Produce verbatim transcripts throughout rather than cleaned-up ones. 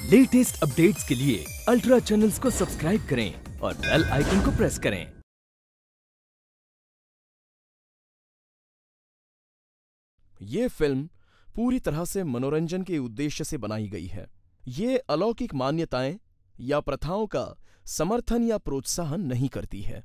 Latest updates के लिए ultra channels को सब्सक्राइब करें और बेल आइकन को प्रेस करें। ये फिल्म पूरी तरह से मनोरंजन के उद्देश्य से बनाई गई है। ये अलौकिक मान्यताएं या प्रथाओं का समर्थन या प्रोत्साहन नहीं करती है।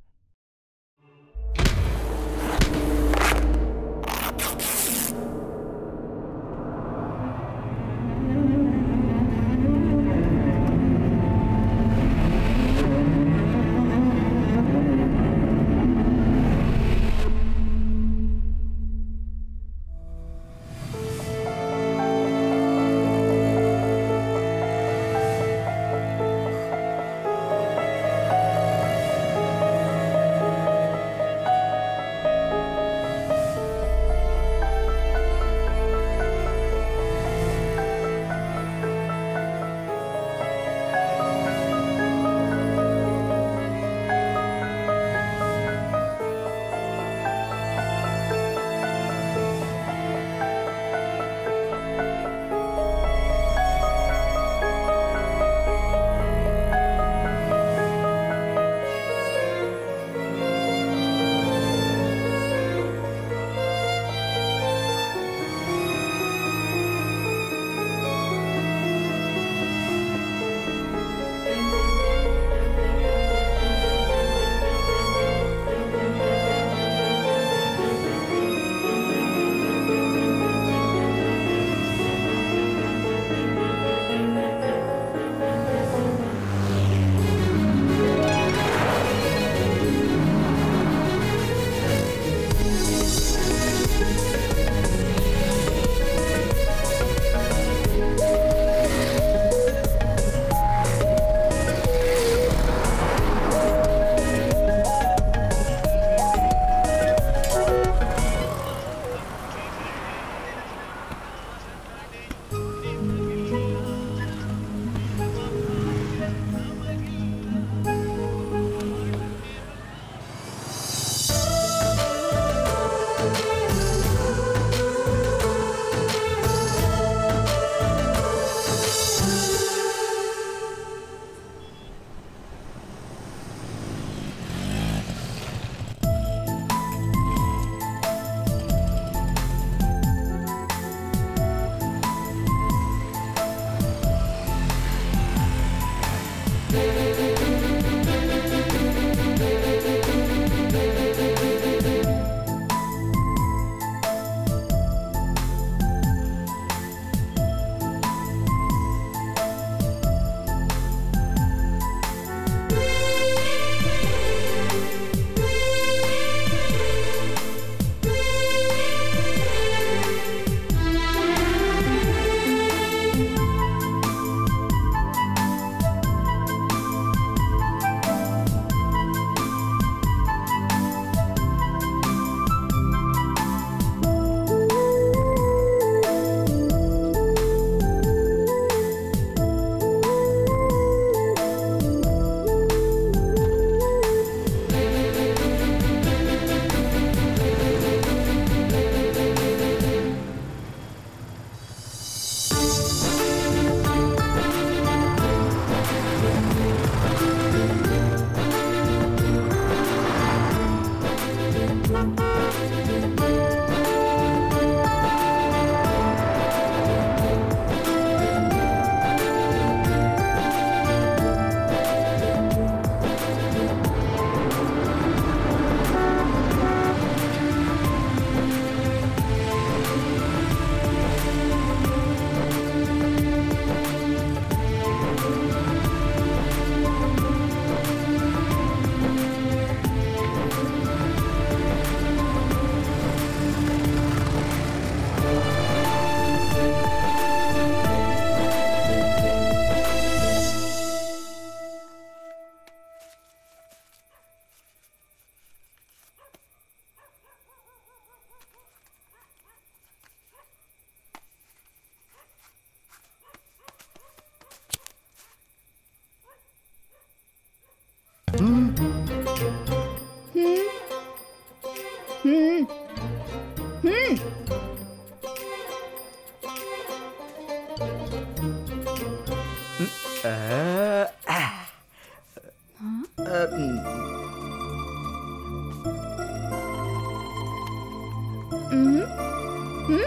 हम्म?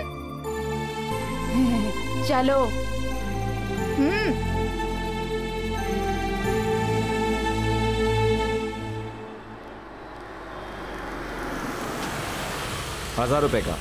चलो। हम्म। हजार रुपए का।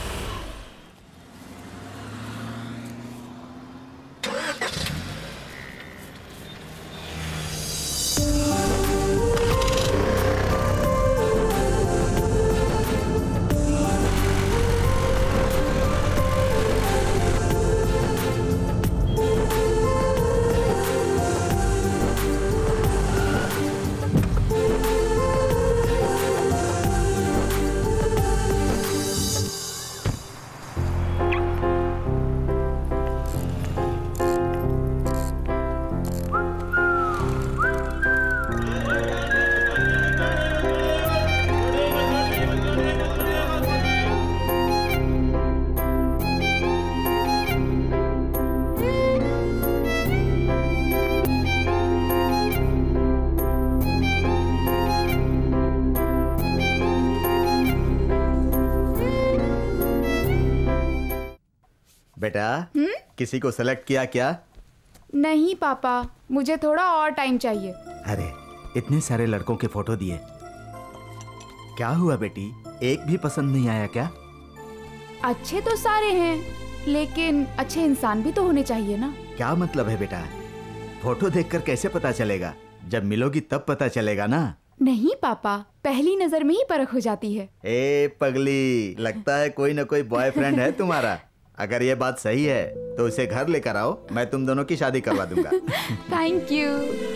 बेटा, किसी को सेलेक्ट किया क्या? नहीं पापा, मुझे थोड़ा और टाइम चाहिए। अरे, इतने सारे लड़कों के फोटो दिए, क्या हुआ बेटी? एक भी पसंद नहीं आया क्या? अच्छे तो सारे हैं, लेकिन अच्छे इंसान भी तो होने चाहिए ना। क्या मतलब है बेटा? फोटो देखकर कैसे पता चलेगा? जब मिलोगी तब पता चलेगा ना। नहीं पापा, पहली नजर में ही परख हो जाती है। ए पगली, लगता है कोई ना कोई बॉयफ्रेंड है तुम्हारा। अगर ये बात सही है तो उसे घर लेकर आओ, मैं तुम दोनों की शादी करवा दूंगा। Thank you.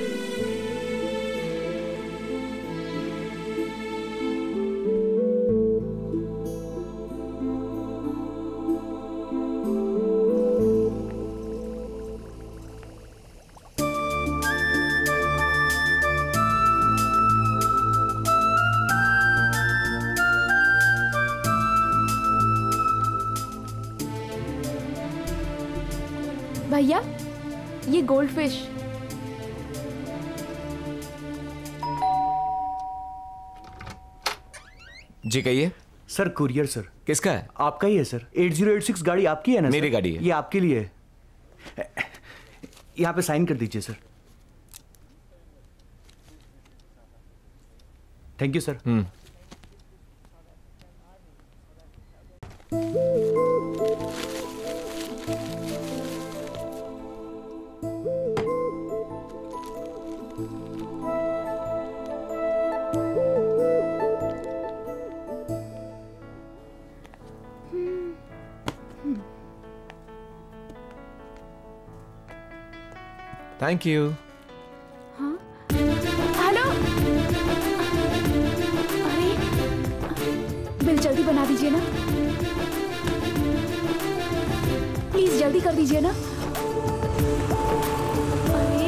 भैया, ये गोल्ड फिश। जी कहिए। Sir courier sir. किसका है? आपका ही है sir. Eight zero eight six गाड़ी आपकी है ना? मेरी सर? गाड़ी है। ये आपके लिए है। यहाँ पे साइन कर दीजिए sir. Thank you sir. Hmm. Thank you. हाँ? हेलो। अरे, बिल जल्दी बना दीजिए ना, प्लीज जल्दी कर दीजिए ना। अरे,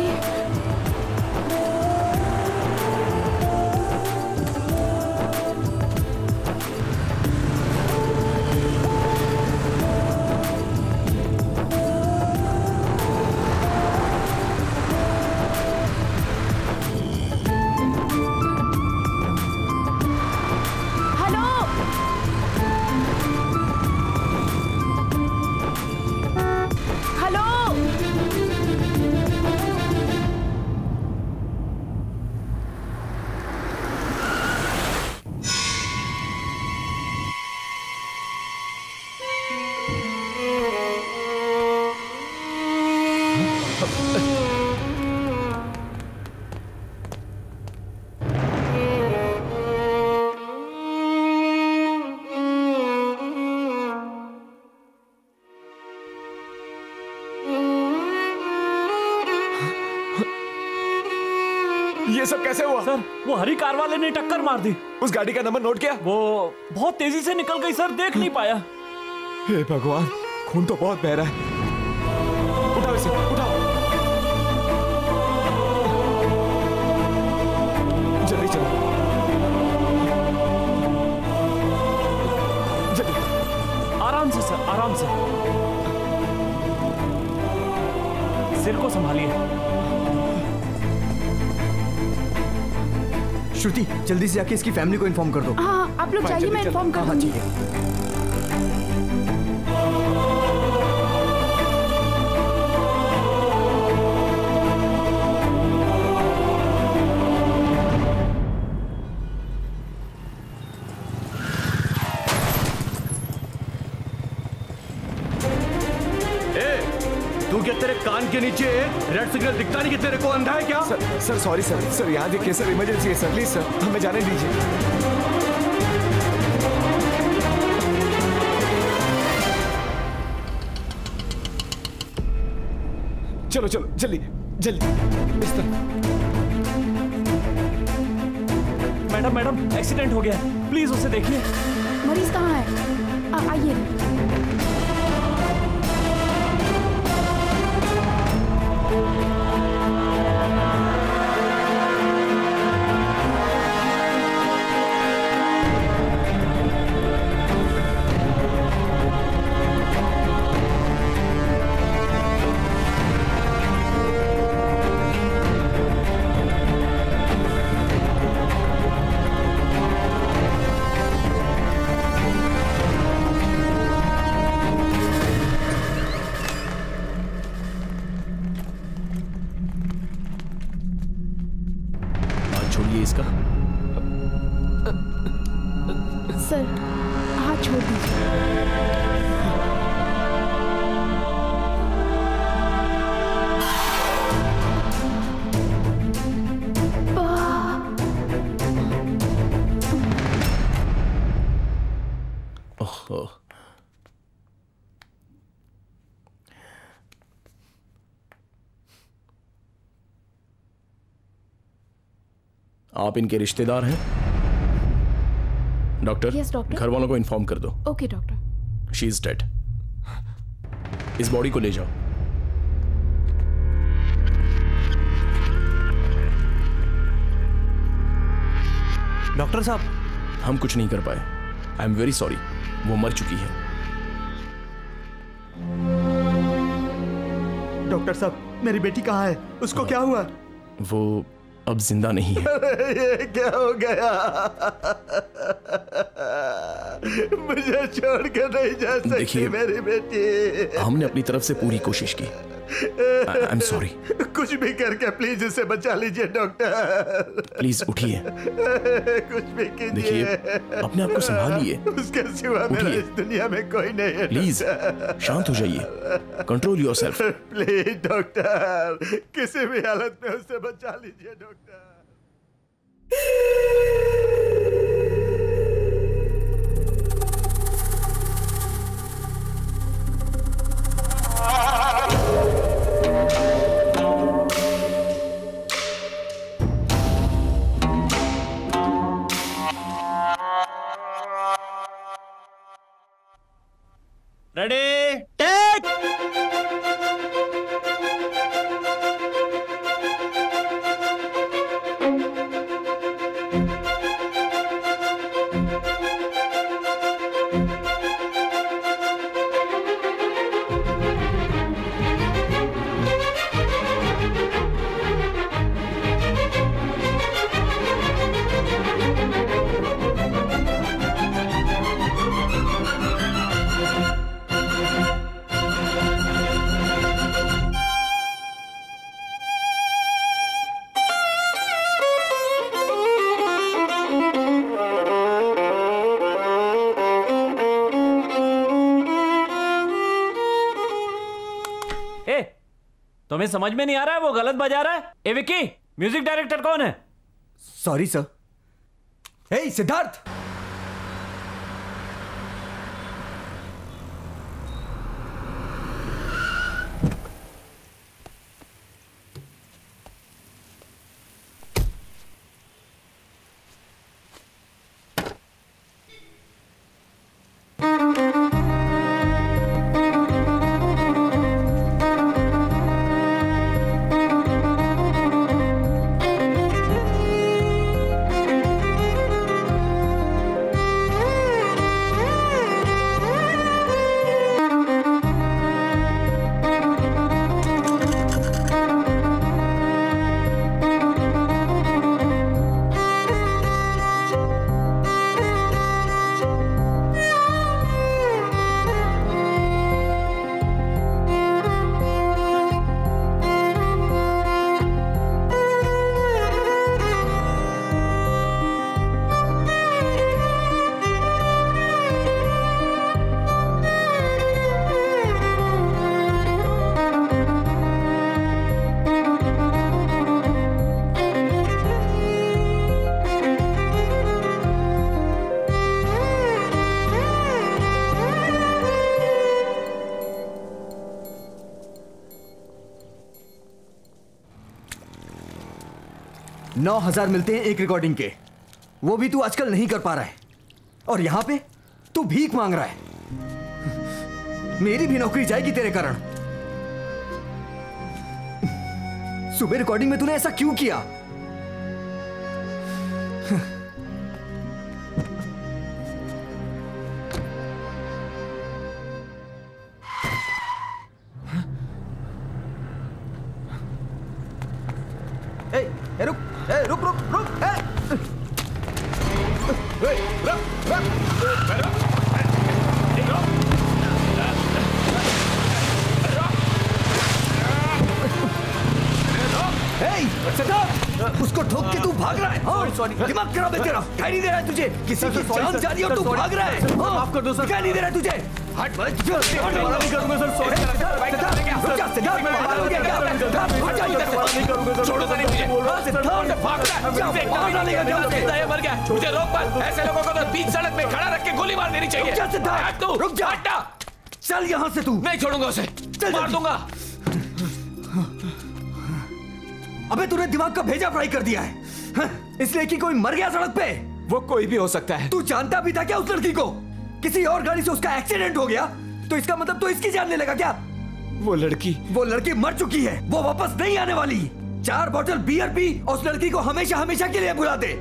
ये सब कैसे हुआ? सर, वो हरी कार वाले ने टक्कर मार दी। उस गाड़ी का नंबर नोट किया? वो बहुत तेजी से निकल गई सर, देख नहीं पाया। हे भगवान, खून तो बहुत बह रहा है। उठाओ इसे, उठाओ। जल्दी चलो, जल्दी। आराम से सर, आराम से। सिर को संभालिए। श्रुति, जल्दी से जाके इसकी फैमिली को इन्फॉर्म कर दो। हाँ, आप लोग जाइए, मैं इन्फॉर्म कर दूंगी। तू क्या तेरे कान के नीचे रेड सिग्नल दिखता नहीं कि तेरे को अंधा है क्या? Sir sir sorry sir sir यहाँ देखिए सर, इमरजेंसी है सर, प्लीज सर हमें जाने दीजिए। चलो चलो जल्दी जल्दी इस तरह। मैडम मैडम एक्सीडेंट हो गया, प्लीज उसे देखिए। मरीज कहाँ है? आ- आइए। इसका सर हाथ छोड़ दीजिए। ओह आप इनके रिश्तेदार हैं? Doctor, Yes, doctor. घर वालों को इन्फॉर्म कर दो। Okay doctor. She is dead. इस बॉडी को ले जाओ। डॉक्टर साहब, हम कुछ नहीं कर पाए। आई एम वेरी सॉरी, वो मर चुकी है। डॉक्टर साहब, मेरी बेटी कहाँ है? उसको क्या हुआ? वो अब जिंदा नहीं है। ये क्या हो गया? मुझे छोड़ कर नहीं जा सकती मेरी बेटी। हमने अपनी तरफ से पूरी कोशिश की। I am sorry. कुछ भी करके प्लीज इसे बचा लीजिए डॉक्टर। प्लीज उठिए। कुछ भी कीजिए। देखिए, अपने आप को संभालिए। उसके सिवा मेरा इस दुनिया में कोई नहीं है। प्लीज शांत हो जाइए। Control yourself. प्लीज डॉक्टर, किसी भी हालत में उसे बचा लीजिए डॉक्टर। Ready take. तुम्हें समझ में नहीं आ रहा है? वो गलत बजा रहा है। ए विक्की, म्यूजिक डायरेक्टर कौन है? Sorry sir. हे सिद्धार्थ, नौ हजार मिलते हैं एक रिकॉर्डिंग के, वो भी तू आजकल नहीं कर पा रहा है। और यहां पे तू भीख मांग रहा है। मेरी भी नौकरी जाएगी तेरे कारण। सुबह रिकॉर्डिंग में तूने ऐसा क्यों किया? ए, ए, रुक, ए, रुक, रुक, रुक, ए, ए, रुक, रुक, उसको ठोक के तू भाग रहा है। हाँ, दिमाग खराब है तेरा। दिखाई नहीं दे रहा है तुझे? किसी की जान जा रही है और तू भाग रहा है। माफ कर दो सर। दिखाई नहीं दे रहा है तुझे? हट, नहीं करूंगा सर, सॉरी। छोड़ो सर मुझे। मर गया। मुझे रोक मत। ऐसे लोगों को तो बीच सड़क में खड़ा रख के गोली मार देनी चाहिए। रुक जा, हटा। चल यहाँ से तू। नहीं छोड़ूंगा उसे, मार दूंगा। अबे तूने दिमाग का भेजा फ्राई कर दिया है, इसलिए कि कोई मर गया सड़क पे। वो कोई भी हो सकता है। तू जानता भी था क्या उस लड़की को? किसी और गाड़ी से उसका एक्सीडेंट हो गया तो इसका मतलब तो इसकी जान लेगा क्या? वो लड़की वो लड़की मर चुकी है, वो वापस नहीं आने वाली। चार बोतल बियर पी और उस लड़की को हमेशा हमेशा के लिए भुला दे।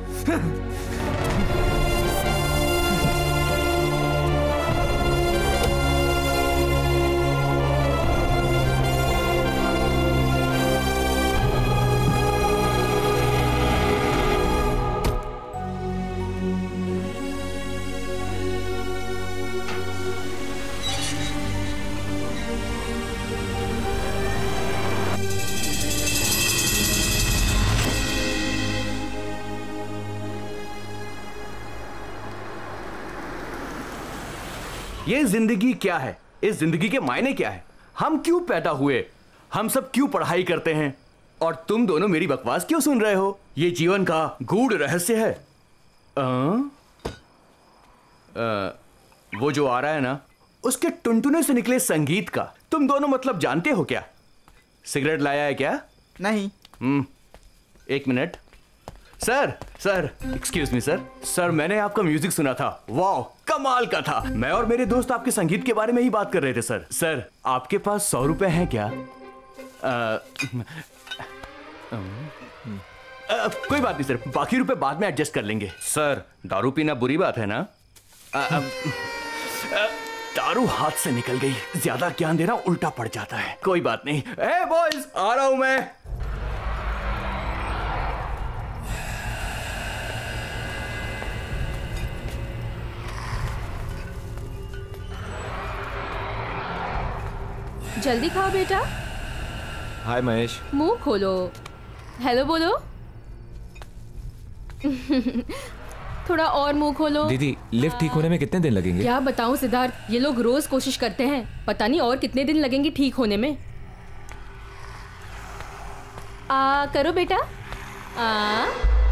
ये जिंदगी क्या है? इस जिंदगी के मायने क्या है? हम क्यों पैदा हुए? हम सब क्यों पढ़ाई करते हैं? और तुम दोनों मेरी बकवास क्यों सुन रहे हो? ये जीवन का गूढ़ रहस्य है। आ? आ, वो जो आ रहा है ना, उसके टुनटुने से निकले संगीत का तुम दोनों मतलब जानते हो क्या? सिगरेट लाया है क्या? नहीं। हम्म, एक minute. Sir, sir, excuse me sir. Sir, मैंने आपका म्यूजिक सुना था, वाह, कमाल का था। मैं और मेरे दोस्त आपके संगीत के बारे में ही बात कर रहे थे सर। सर, आपके पास सौ रुपए हैं क्या? आ, आ, आ, कोई बात नहीं सर, बाकी रुपए बाद में एडजस्ट कर लेंगे। सर, दारू पीना बुरी बात है ना? आ, आ, आ, दारू हाथ से निकल गई, ज्यादा ज्ञान देना उल्टा पड़ जाता है। कोई बात नहीं। ए बॉयज, आ रहा हूं मैं। जल्दी खाओ बेटा। हाय महेश। मुंह खोलो, हेलो बोलो। थोड़ा और मुंह खोलो। दीदी, लिफ्ट ठीक होने में कितने दिन लगेंगे? क्या बताऊं सिद्धार्थ, ये लोग रोज कोशिश करते हैं, पता नहीं और कितने दिन लगेंगे ठीक होने में। आ करो बेटा। आ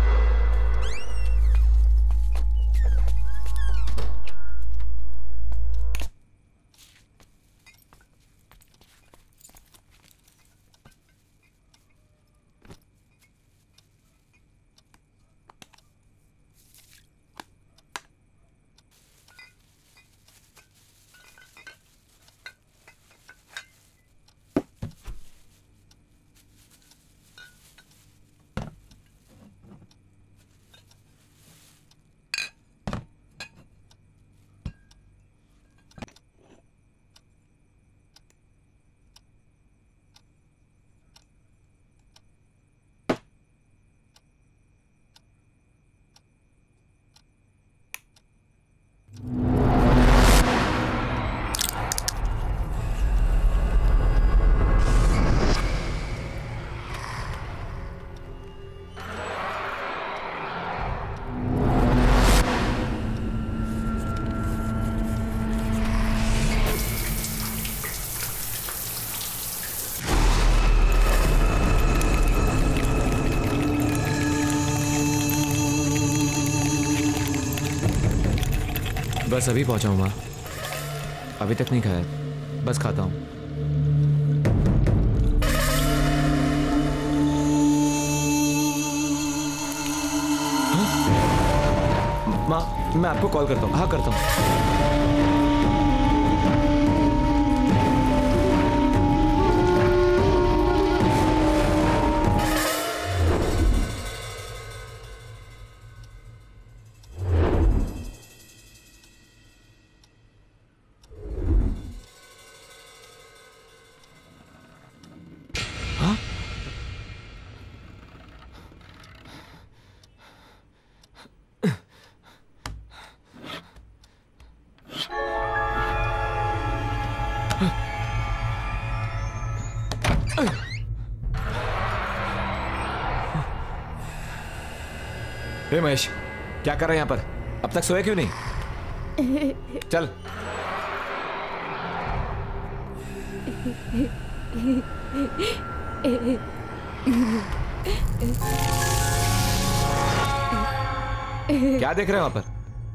बस अभी पहुंचा हूँ माँ, अभी तक नहीं खाया, बस खाता हूँ। माँ, मैं आपको कॉल करता हूँ। हाँ, करता हूँ। हे महेश, क्या कर रहे हैं यहाँ पर? अब तक सोए क्यों नहीं? चल। क्या देख रहे हैं वहां पर?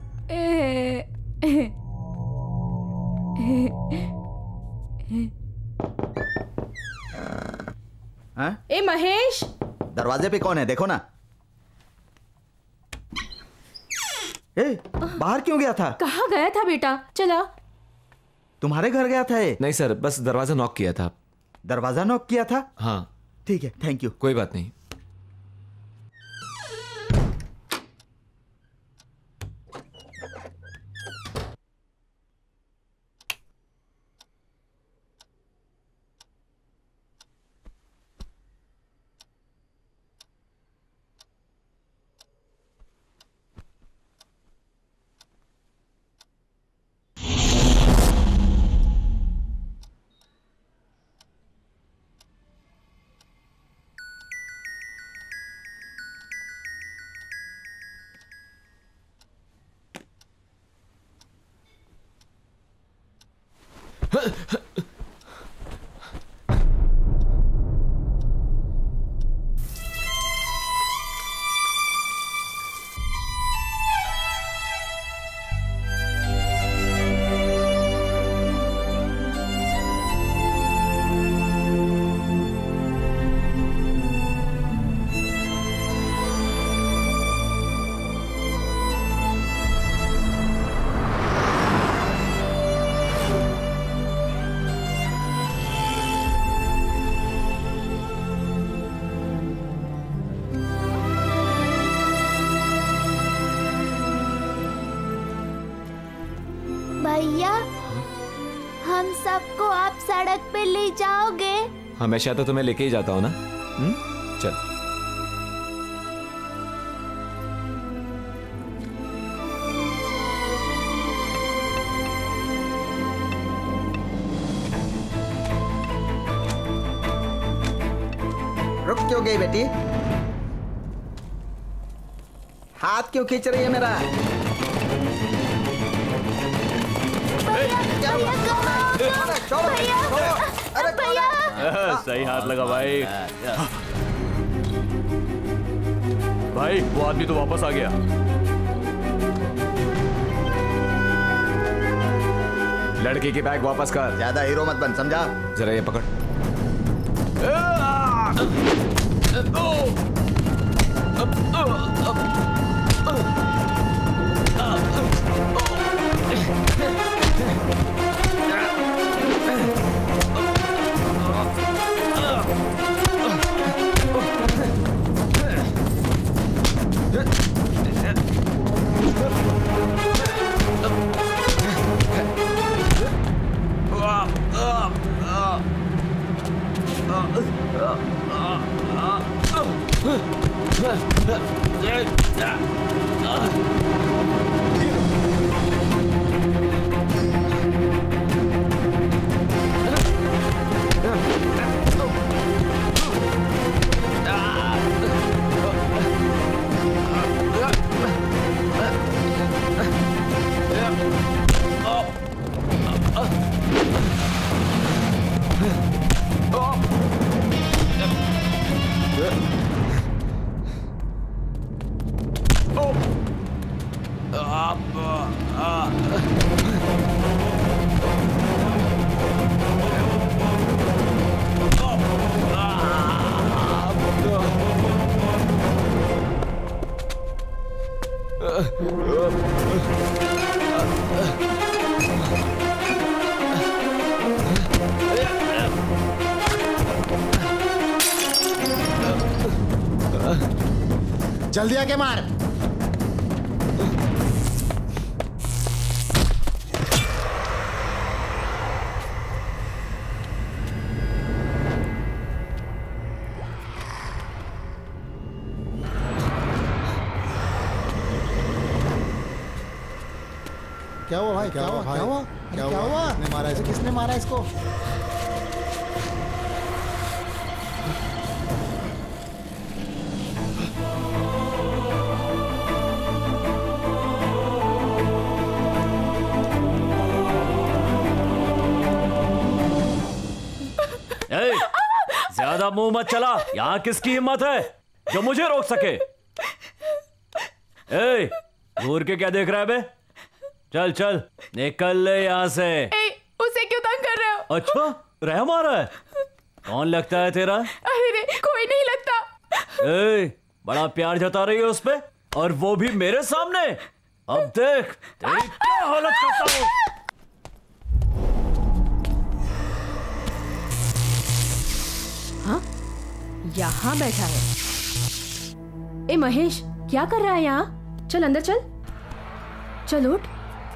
हाँ? ए महेश, दरवाजे पे कौन है? देखो ना। ए, बाहर क्यों गया था? कहाँ गया था बेटा? चला। तुम्हारे घर गया था ये? नहीं सर, बस दरवाजा नॉक किया था। दरवाजा नॉक किया था? हाँ। ठीक है, थैंक यू। कोई बात नहीं। भैया, हम सबको आप सड़क पे ले जाओगे? हमेशा तो तुम्हें लेके ही जाता हूँ ना। हुँ? चल। रुक क्यों गई बेटी? हाथ क्यों खींच रही है मेरा? सही हाथ लगा भाई। भाई वो आदमी तो वापस आ गया। लड़की की बैग वापस कर। ज्यादा हीरो मत बन, समझा? जरा ये पकड़। जल्दी आके मार। क्या हुआ भाई? क्या हुआ? क्या हुआ? क्या हुआ? किसने मारा इसे? किसने मारा इसको? ज्यादा मुंह मत चला। यहाँ किसकी हिम्मत है जो मुझे रोक सके? ए, घूर के क्या देख रहा है बे? चल चल निकल ले यहाँ से। ए, उसे क्यों तंग कर रहे हो? अच्छा, रहम आ रहा है? कौन लगता है तेरा? अरे रे, कोई नहीं लगता। ए, बड़ा प्यार जता रही है उस पे, और वो भी मेरे सामने। अब देख तेरी क्या हालत करता हूँ। हाँ? यहाँ बैठा है। ए महेश, क्या कर रहा है यहाँ? चल अंदर चल। चल उठ।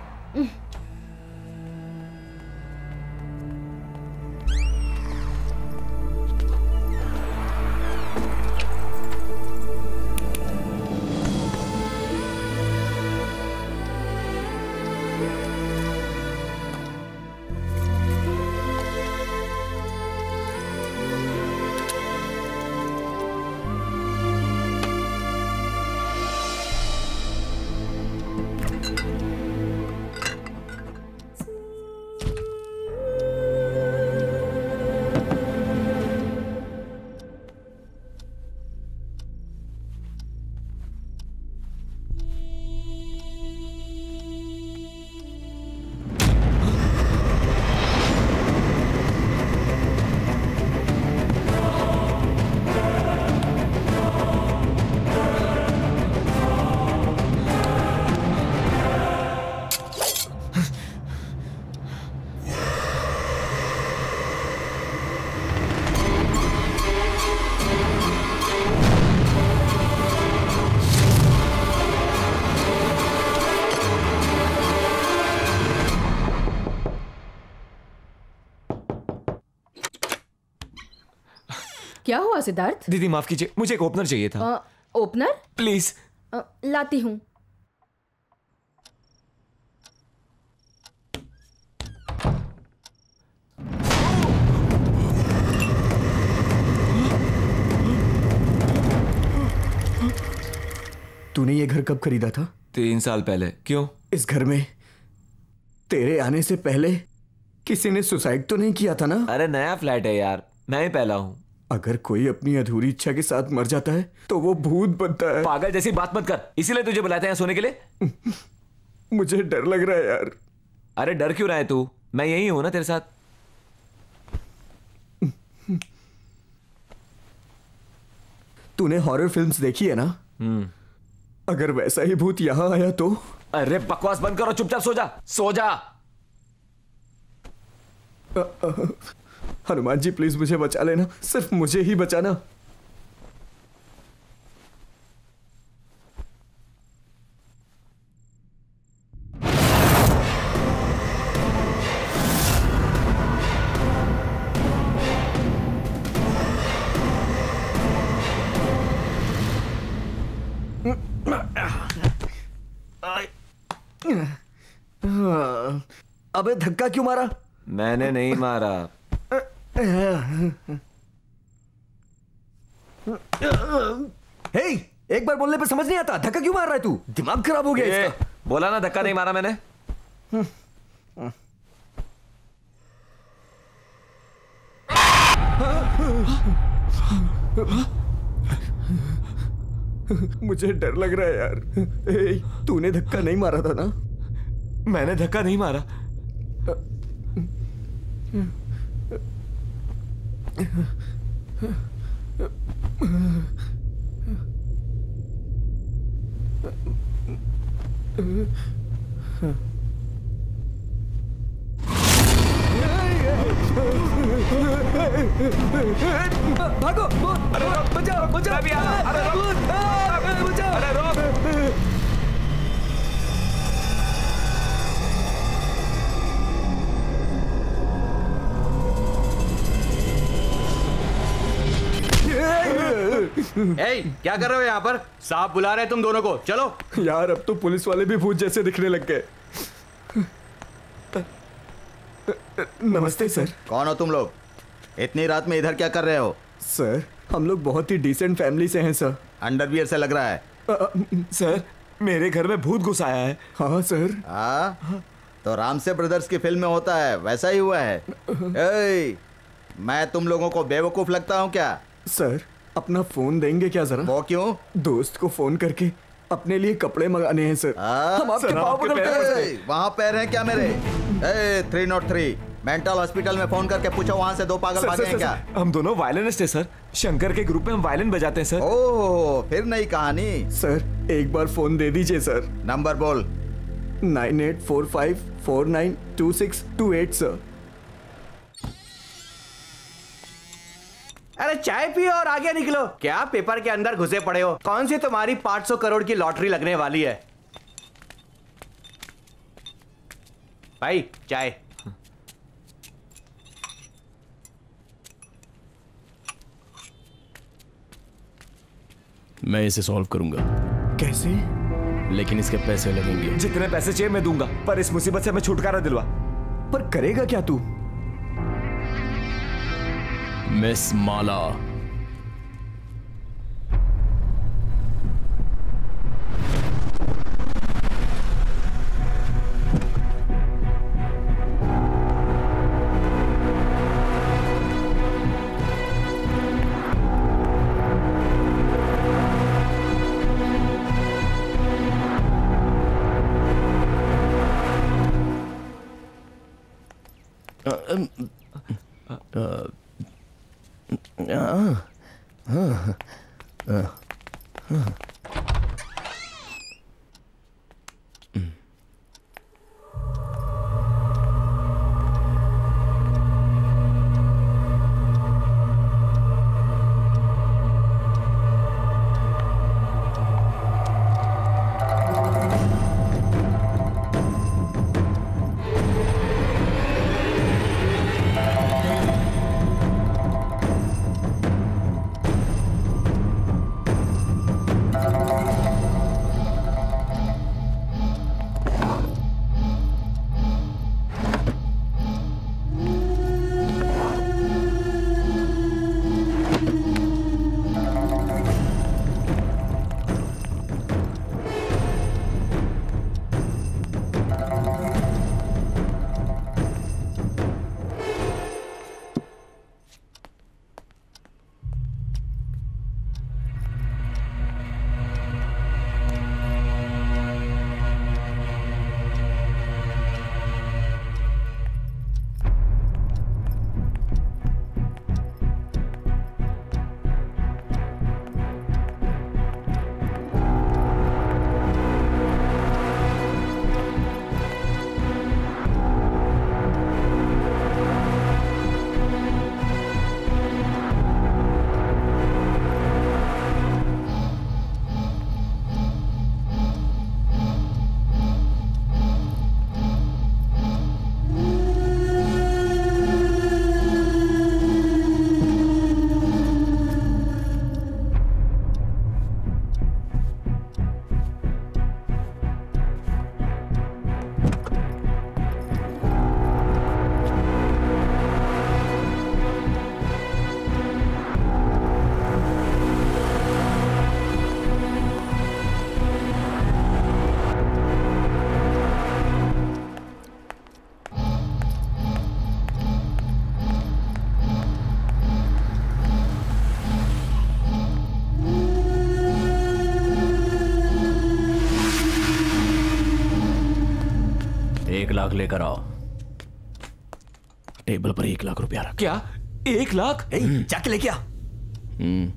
क्या हुआ सिद्धार्थ? दीदी माफ कीजिए, मुझे एक ओपनर चाहिए था। आ, ओपनर? प्लीज। आ, लाती हूँ। तूने ये घर कब खरीदा था? तीन साल पहले। क्यों? इस घर में तेरे आने से पहले किसी ने सुसाइड तो नहीं किया था ना? अरे नया फ्लैट है यार, मैं ही पहला हूँ। अगर कोई अपनी अधूरी इच्छा के साथ मर जाता है तो वो भूत बनता है। पागल जैसी बात मत कर, इसीलिए तुझे बुलाते हैं सोने के लिए। मुझे डर लग रहा है यार। अरे डर क्यों रहा है तू? मैं यही हूं ना तेरे साथ। तूने हॉरर फिल्म्स देखी है ना? हम्म। अगर वैसा ही भूत यहां आया तो? अरे बकवास बंद करो, चुपचाप सो जा, सो जा। आ, आ, हनुमान जी प्लीज मुझे बचा लेना, सिर्फ मुझे ही बचाना। अबे धक्का क्यों मारा? मैंने नहीं मारा। हे, एक बार बोलने पे समझ नहीं आता, धक्का क्यों मार रहा है तू? दिमाग खराब हो गया इसका। बोला ना धक्का नहीं मारा मैंने। मुझे डर लग रहा है यार। तूने धक्का नहीं मारा था ना? मैंने धक्का नहीं मारा। भागो बचाओ बचाओ अरे बचाओ अरे रोक ए, क्या कर रहे हो यहाँ पर? साहब बुला रहे हैं तुम दोनों को, चलो। यार अब तो पुलिस वाले भी भूत जैसे दिखने लग गए। नमस्ते सर। कौन हो तुम लोग? इतनी रात में इधर क्या कर रहे हो? सर हम लोग बहुत ही डिसेंट फैमिली से हैं सर। अंडरवियर से लग रहा है। आ, सर मेरे घर में भूत घुस आया है। हाँ सर। हाँ तो रामसे ब्रदर्स की फिल्म में होता है वैसा ही हुआ है। ए, मैं तुम लोगों को बेवकूफ लगता हूँ क्या? सर अपना फोन देंगे क्या जरा? वो क्यों? दोस्त को फोन करके अपने लिए कपड़े मंगाने हैं सर। हम आपके पाँव पकड़ते हैं। वहाँ पैर हैं क्या मेरे? ए, three nought three mental hospital में फोन करके पूछो वहाँ से दो पागल भागे हैं क्या? हम दोनों वायलिनिस्ट हैं सर। शंकर के ग्रुप में हम वायलिन बजाते हैं सर। ओह फिर नई कहानी। सर एक बार फोन दे दीजिए सर। नंबर बोल। Nine eight four five four nine two six two eight sir. अरे चाय पियो और आगे निकलो। क्या पेपर के अंदर घुसे पड़े हो? कौन सी तुम्हारी पाँच सौ करोड़ की लॉटरी लगने वाली है? भाई चाय। मैं इसे सॉल्व करूंगा। कैसे? लेकिन इसके पैसे लगेंगे। जितने पैसे चाहिए मैं दूंगा, पर इस मुसीबत से मैं छुटकारा दिलवा। पर करेगा क्या तू? मिस माला, एक लाख लेकर आओ। टेबल पर एक लाख रुपया रख। क्या? एक लाख? जाके लेके आ। हम्म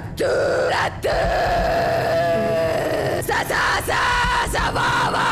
रत्तु रत्तु ससा सा सवावा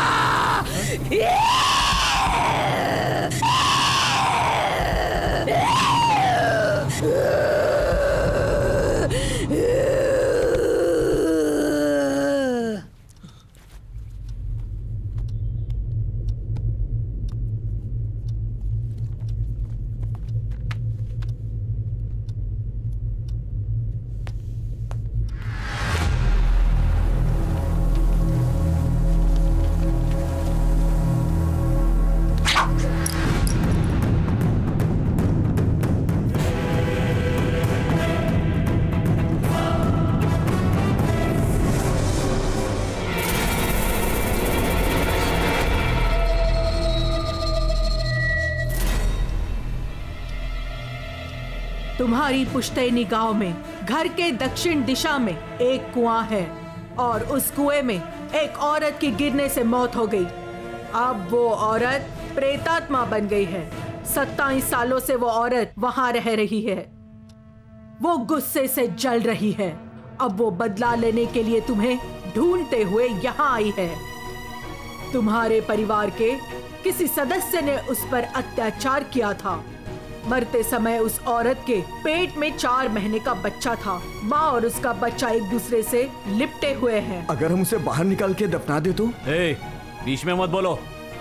तुम्हारी पुश्तैनी गांव में घर के दक्षिण दिशा में एक कुआं है और उस कुएं में एक औरत की गिरने से मौत हो गई। अब वो औरत प्रेतात्मा बन गई है। सत्ताईस सालों से वो औरत वहां रह रही है। वो गुस्से से जल रही है। अब वो बदला लेने के लिए तुम्हें ढूंढते हुए यहाँ आई है। तुम्हारे परिवार के किसी सदस्य ने उस पर अत्याचार किया था। मरते समय उस औरत के पेट में चार महीने का बच्चा था। माँ और उसका बच्चा एक दूसरे से लिपटे हुए हैं। अगर हम उसे बाहर निकाल के दफना दे तो? ए, बीच में मत बोलो।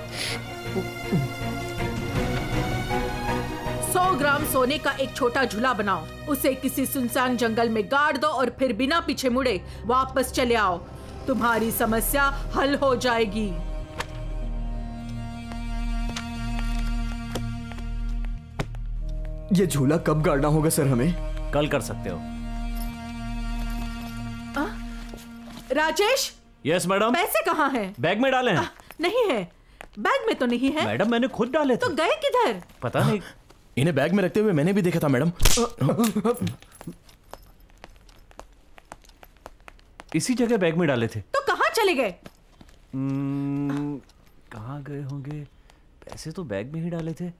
सौ ग्राम सोने का एक छोटा झूला बनाओ, उसे किसी सुनसान जंगल में गाड़ दो और फिर बिना पीछे मुड़े वापस चले आओ। तुम्हारी समस्या हल हो जाएगी। ये झूला कब गाड़ना होगा सर हमें? कल कर सकते हो। आ? राजेश। Yes madam. पैसे कहाँ हैं? बैग में डाले हैं। आ, नहीं है। बैग में तो नहीं है। मैडम मैंने खुद डाले थे। तो गए किधर? पता नहीं। इन्हें बैग में रखते हुए मैंने भी देखा था मैडम। इसी जगह बैग में डाले थे। तो कहाँ चले गए? कहाँ गए होंगे? पैसे तो बैग में ही डाले थे।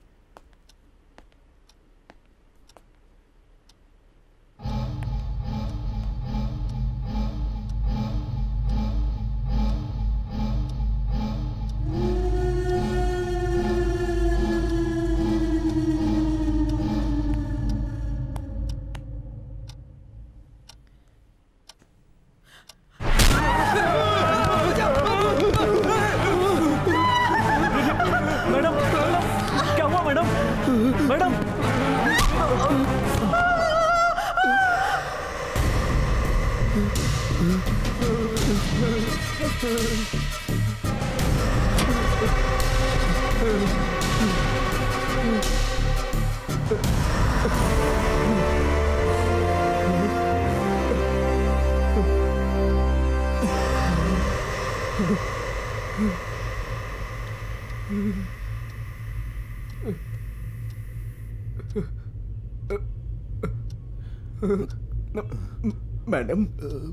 Madam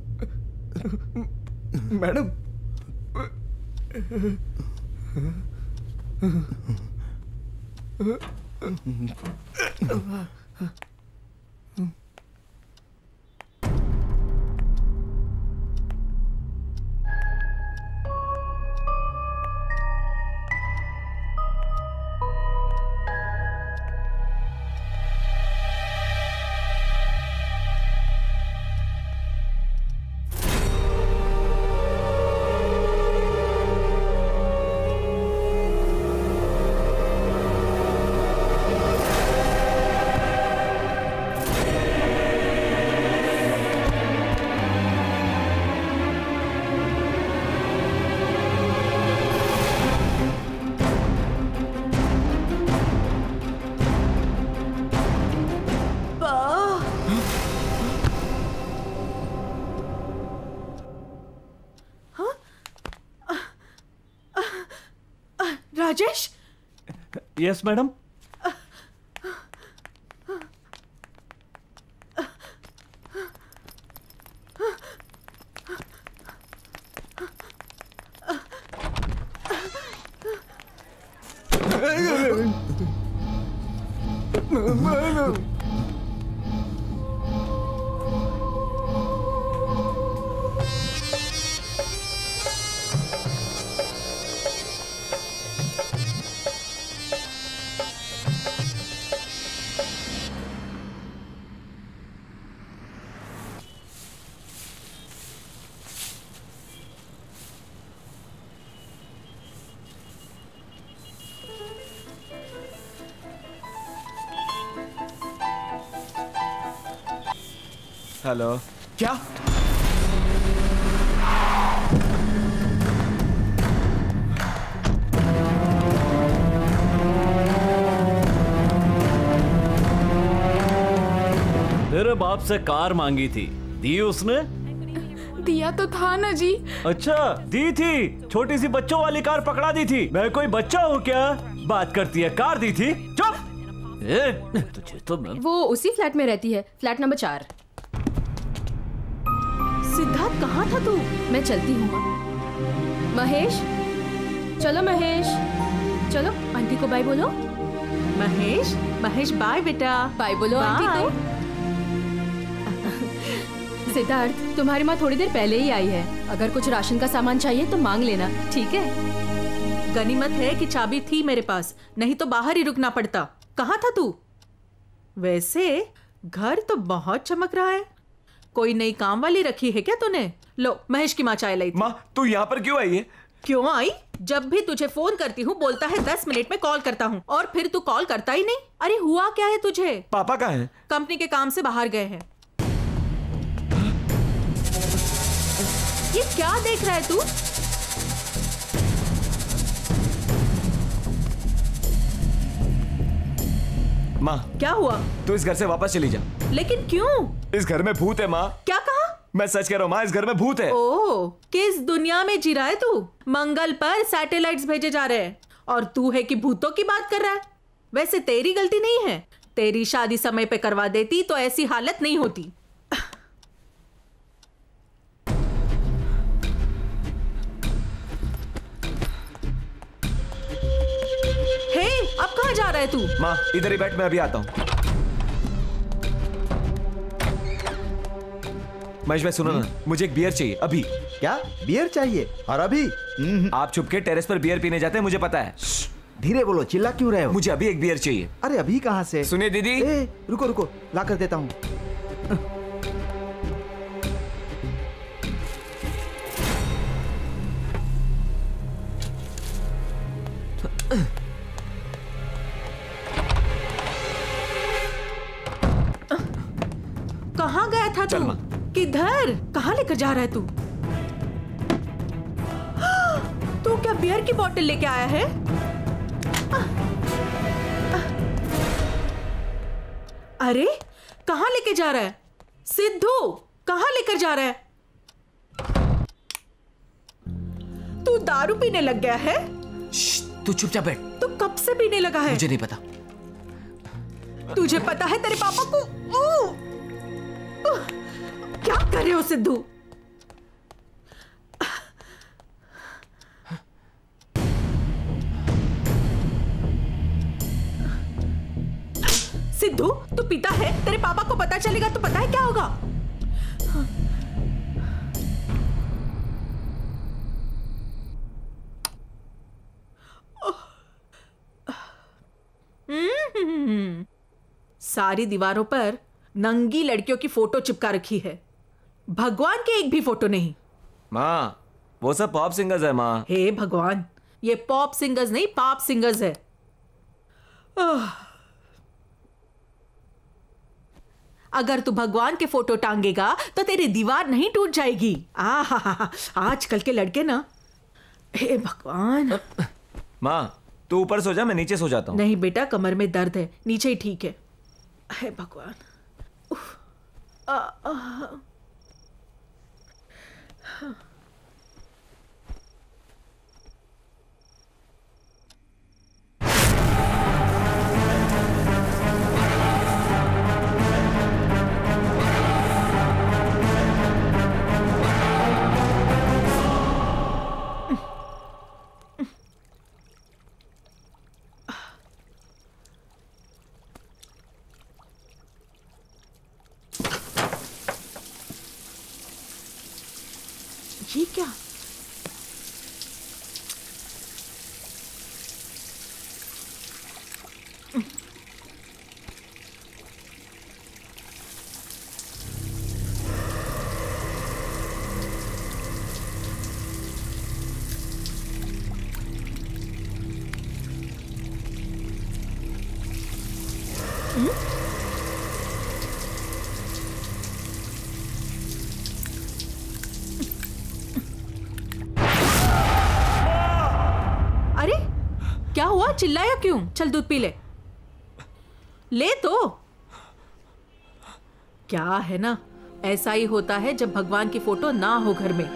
madam Rajesh. Yes madam. Hello. क्या? तेरे बाप से कार मांगी थी, दी उसने? दिया तो था ना जी। अच्छा दी थी, छोटी सी बच्चों वाली कार पकड़ा दी थी। मैं कोई बच्चा हूँ क्या? बात करती है, कार दी थी। चुप। ए, तुझे तो मैं... वो उसी फ्लैट में रहती है, फ्लैट नंबर चार। सिद्धार्थ कहाँ था तू? मैं चलती हूँ माँ। महेश, चलो महेश, चलो आंटी को बाय बोलो। महेश, महेश बाय बेटा। बाय बोलो आंटी को। सिद्धार्थ, तुम्हारी माँ थोड़ी देर पहले ही आई है। अगर कुछ राशन का सामान चाहिए तो मांग लेना, ठीक है? गनीमत है कि चाबी थी मेरे पास, नहीं तो बाहर ही रुकना पड़ता। कहाँ था तू? वैसे घर तो बहुत चमक रहा है। कोई नई काम वाली रखी है क्या तूने? लो, महेश की माँ चाय लाई थी। माँ, तू यहाँ पर क्यों आई है? क्यों आई? जब भी तुझे फोन करती हूँ बोलता है दस मिनट में कॉल करता हूँ, और फिर तू कॉल करता ही नहीं। अरे हुआ क्या है तुझे? पापा कहाँ हैं? कंपनी के काम से बाहर गए हैं। ये क्या देख रहा है तू? माँ, क्या हुआ? तू इस घर से वापस चली जा। लेकिन क्यों? इस घर में भूत है माँ। क्या कहा? मैं सच कह रहा हूँ माँ, इस घर में भूत है। ओह, किस दुनिया में जी रहा है तू? मंगल पर सैटेलाइट्स भेजे जा रहे हैं और तू है कि भूतों की बात कर रहा है। वैसे तेरी गलती नहीं है, तेरी शादी समय पे करवा देती तो ऐसी हालत नहीं होती। हे, अब कहाँ जा रहा है तू? माँ, इधर ही बैठ, मैं अभी आता हूँ। महेश भाई सुनो ना, मुझे एक बियर चाहिए अभी। क्या बियर चाहिए? और अभी? आप छुप के टेरेस पर बियर पीने जाते हैं, मुझे पता है। धीरे बोलो, चिल्ला क्यों रहे हो? मुझे अभी एक बियर चाहिए। अरे अभी कहाँ से? सुनिए दीदी। ए, रुको रुको, ला कर देता हूँ। कहाँ गया था तू? किधर? कहाँ लेकर जा रहा है तू? तू क्या बियर की बोतल लेके आया है? अरे कहाँ लेके जा रहा है? सिद्धू, कहाँ लेकर जा रहा है? तू दारू पीने लग गया है? तू चुपचाप बैठ। तू कब से पीने लगा है? मुझे नहीं पता। तुझे पता है तेरे पापा को? ओ! क्या कर रहे हो सिद्धू? सिद्धू, तू पीता है? तेरे पापा को पता चलेगा तो पता है क्या होगा? सारी दीवारों पर नंगी लड़कियों की फोटो चिपका रखी है, भगवान के एक भी फोटो नहीं। माँ, वो सब पॉप सिंगर्स है माँ। हे भगवान, ये पॉप सिंगर्स नहीं, पाप सिंगर्स है। अगर तू भगवान के फोटो टांगेगा तो तेरी दीवार नहीं टूट जाएगी। आहा, आजकल के लड़के ना, हे भगवान। माँ, तू ऊपर सो जा, मैं नीचे सो जाता हूँ। नहीं बेटा, कमर में दर्द है, नीचे ही ठीक है। हे भगवान। आ, आ, ये क्या? क्या हुआ, चिल्लाया क्यों? चल दूध पी ले। ले तो। क्या है ना, ऐसा ही होता है जब भगवान की फोटो ना हो घर में।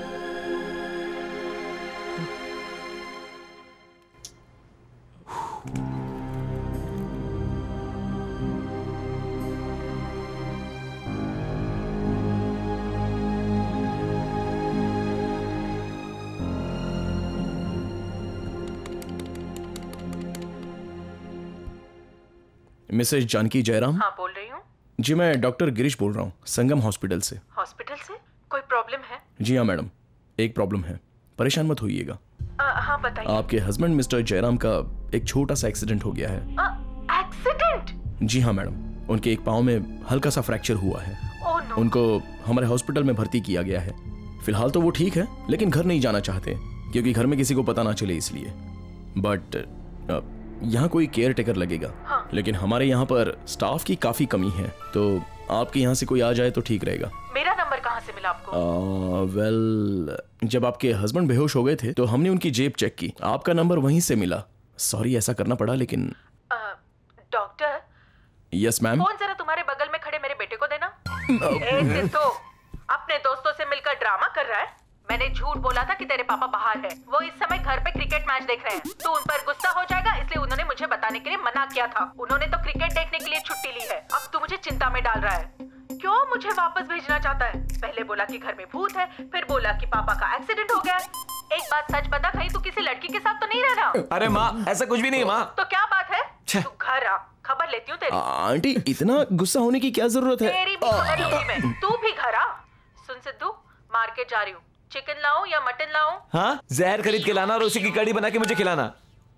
मिसेज जानकी जयराम। हाँ, बोल रही हूँ। जी मैं डॉक्टर गिरीश बोल रहा हूँ, संगम हॉस्पिटल से। हॉस्पिटल से? कोई प्रॉब्लम है? जी हाँ मैडम, एक प्रॉब्लम है, परेशान मत होइएगा। हाँ बताइए। आपके हस्बैंड मिस्टर जयराम का एक छोटा सा एक्सीडेंट हो गया है। एक्सीडेंट? जी हाँ मैडम, उनके एक पाँव में हल्का सा फ्रैक्चर हुआ है। oh, no. उनको हमारे हॉस्पिटल में भर्ती किया गया है। फिलहाल तो वो ठीक है, लेकिन घर नहीं जाना चाहते क्योंकि घर में किसी को पता ना चले इसलिए। बट यहाँ कोई केयर टेकर लगेगा। हाँ। लेकिन हमारे यहाँ पर स्टाफ की काफी कमी है, तो आपके यहाँ से कोई आ जाए तो ठीक रहेगा। मेरा नंबर कहाँ से मिला आपको? वेल well, जब आपके हस्बैंड बेहोश हो गए थे तो हमने उनकी जेब चेक की, आपका नंबर वहीं से मिला। सॉरी ऐसा करना पड़ा, लेकिन डॉक्टर। Yes ma'am. फोन जरा तुम्हारे बगल में खड़े मेरे बेटे को देना। ए सिद्धू, अपने दोस्तों से मिलकर ड्रामा कर रहा है। मैंने झूठ बोला था कि तेरे पापा बाहर है, वो इस समय घर पे क्रिकेट मैच देख रहे हैं। तो उन पर गुस्सा हो जाएगा, इसलिए उन्होंने मुझे बताने के लिए मना किया था। उन्होंने तो क्रिकेट देखने के लिए छुट्टी ली है। अब तू मुझे चिंता में डाल रहा है। क्यों मुझे वापस भेजना चाहता है? पहले बोला कि घर में भूत है, फिर बोला कि पापा का एक्सीडेंट हो गया। एक बात सच बता, कहीं तू किसी लड़की के साथ तो नहीं रह रहा? अरे माँ, ऐसा कुछ भी नहीं माँ। तो क्या बात है? तू घर आ, खबर लेती हूँ तेरी। आंटी इतना गुस्सा होने की क्या जरूरत है? तेरी भी खबर लूंगी मैं, तू भी घर आ। सुन सिद्धू, मार्केट जा रही हूँ, चिकन लाऊं या मटन लाऊं? हाँ, जहर खरीद के लाना और उसी की कड़ी बना के मुझे खिलाना।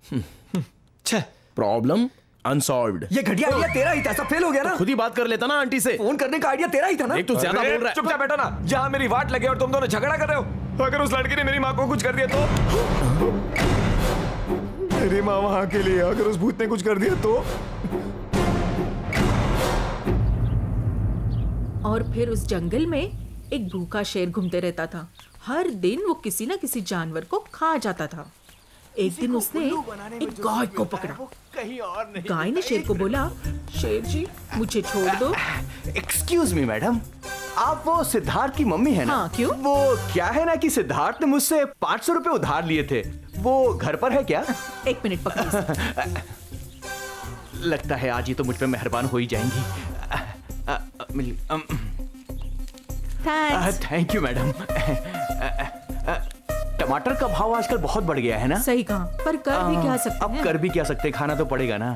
Problem unsolved. ये घटिया आइडिया तेरा ही था, सब फेल हो गया ना। तो खुद ही बात कर लेता ना आंटी से। फोन करने का आइडिया तेरा ही था ना। एक तो ज्यादा बोल रहा है। चुपचाप बैठो ना, जहाँ मेरी वाट लगे और तुम दोनों झगड़ा कर रहे हो। अगर उस लड़की ने मेरी माँ को कुछ कर दिया तो? मेरी माँ वहां के लिए, अगर उस भूत ने कुछ कर दिया तो? और फिर उस जंगल में एक भूखा शेर घूमते रहता था। हर दिन वो किसी ना किसी जानवर को खा जाता था। एक दिन उसने एक गाय को पकड़ा। गाय ने शेर को बोला, शेर जी मुझे छोड़ दो। एक्सक्यूज मी मैडम, आप वो सिद्धार्थ की मम्मी है ना? हाँ, क्यों? वो क्या है ना कि सिद्धार्थ ने मुझसे पाँच सौ रुपए उधार लिए थे, वो घर पर है क्या? एक मिनट पकड़ो। लगता है आज ही तो मुझ पे मेहरबान हो ही जाएंगी। Thank you madam. टमाटर का भाव आजकल बहुत बढ़ गया है ना? सही कहा, पर कर भी क्या सकते हैं? अब कर भी क्या सकते, खाना तो पड़ेगा ना।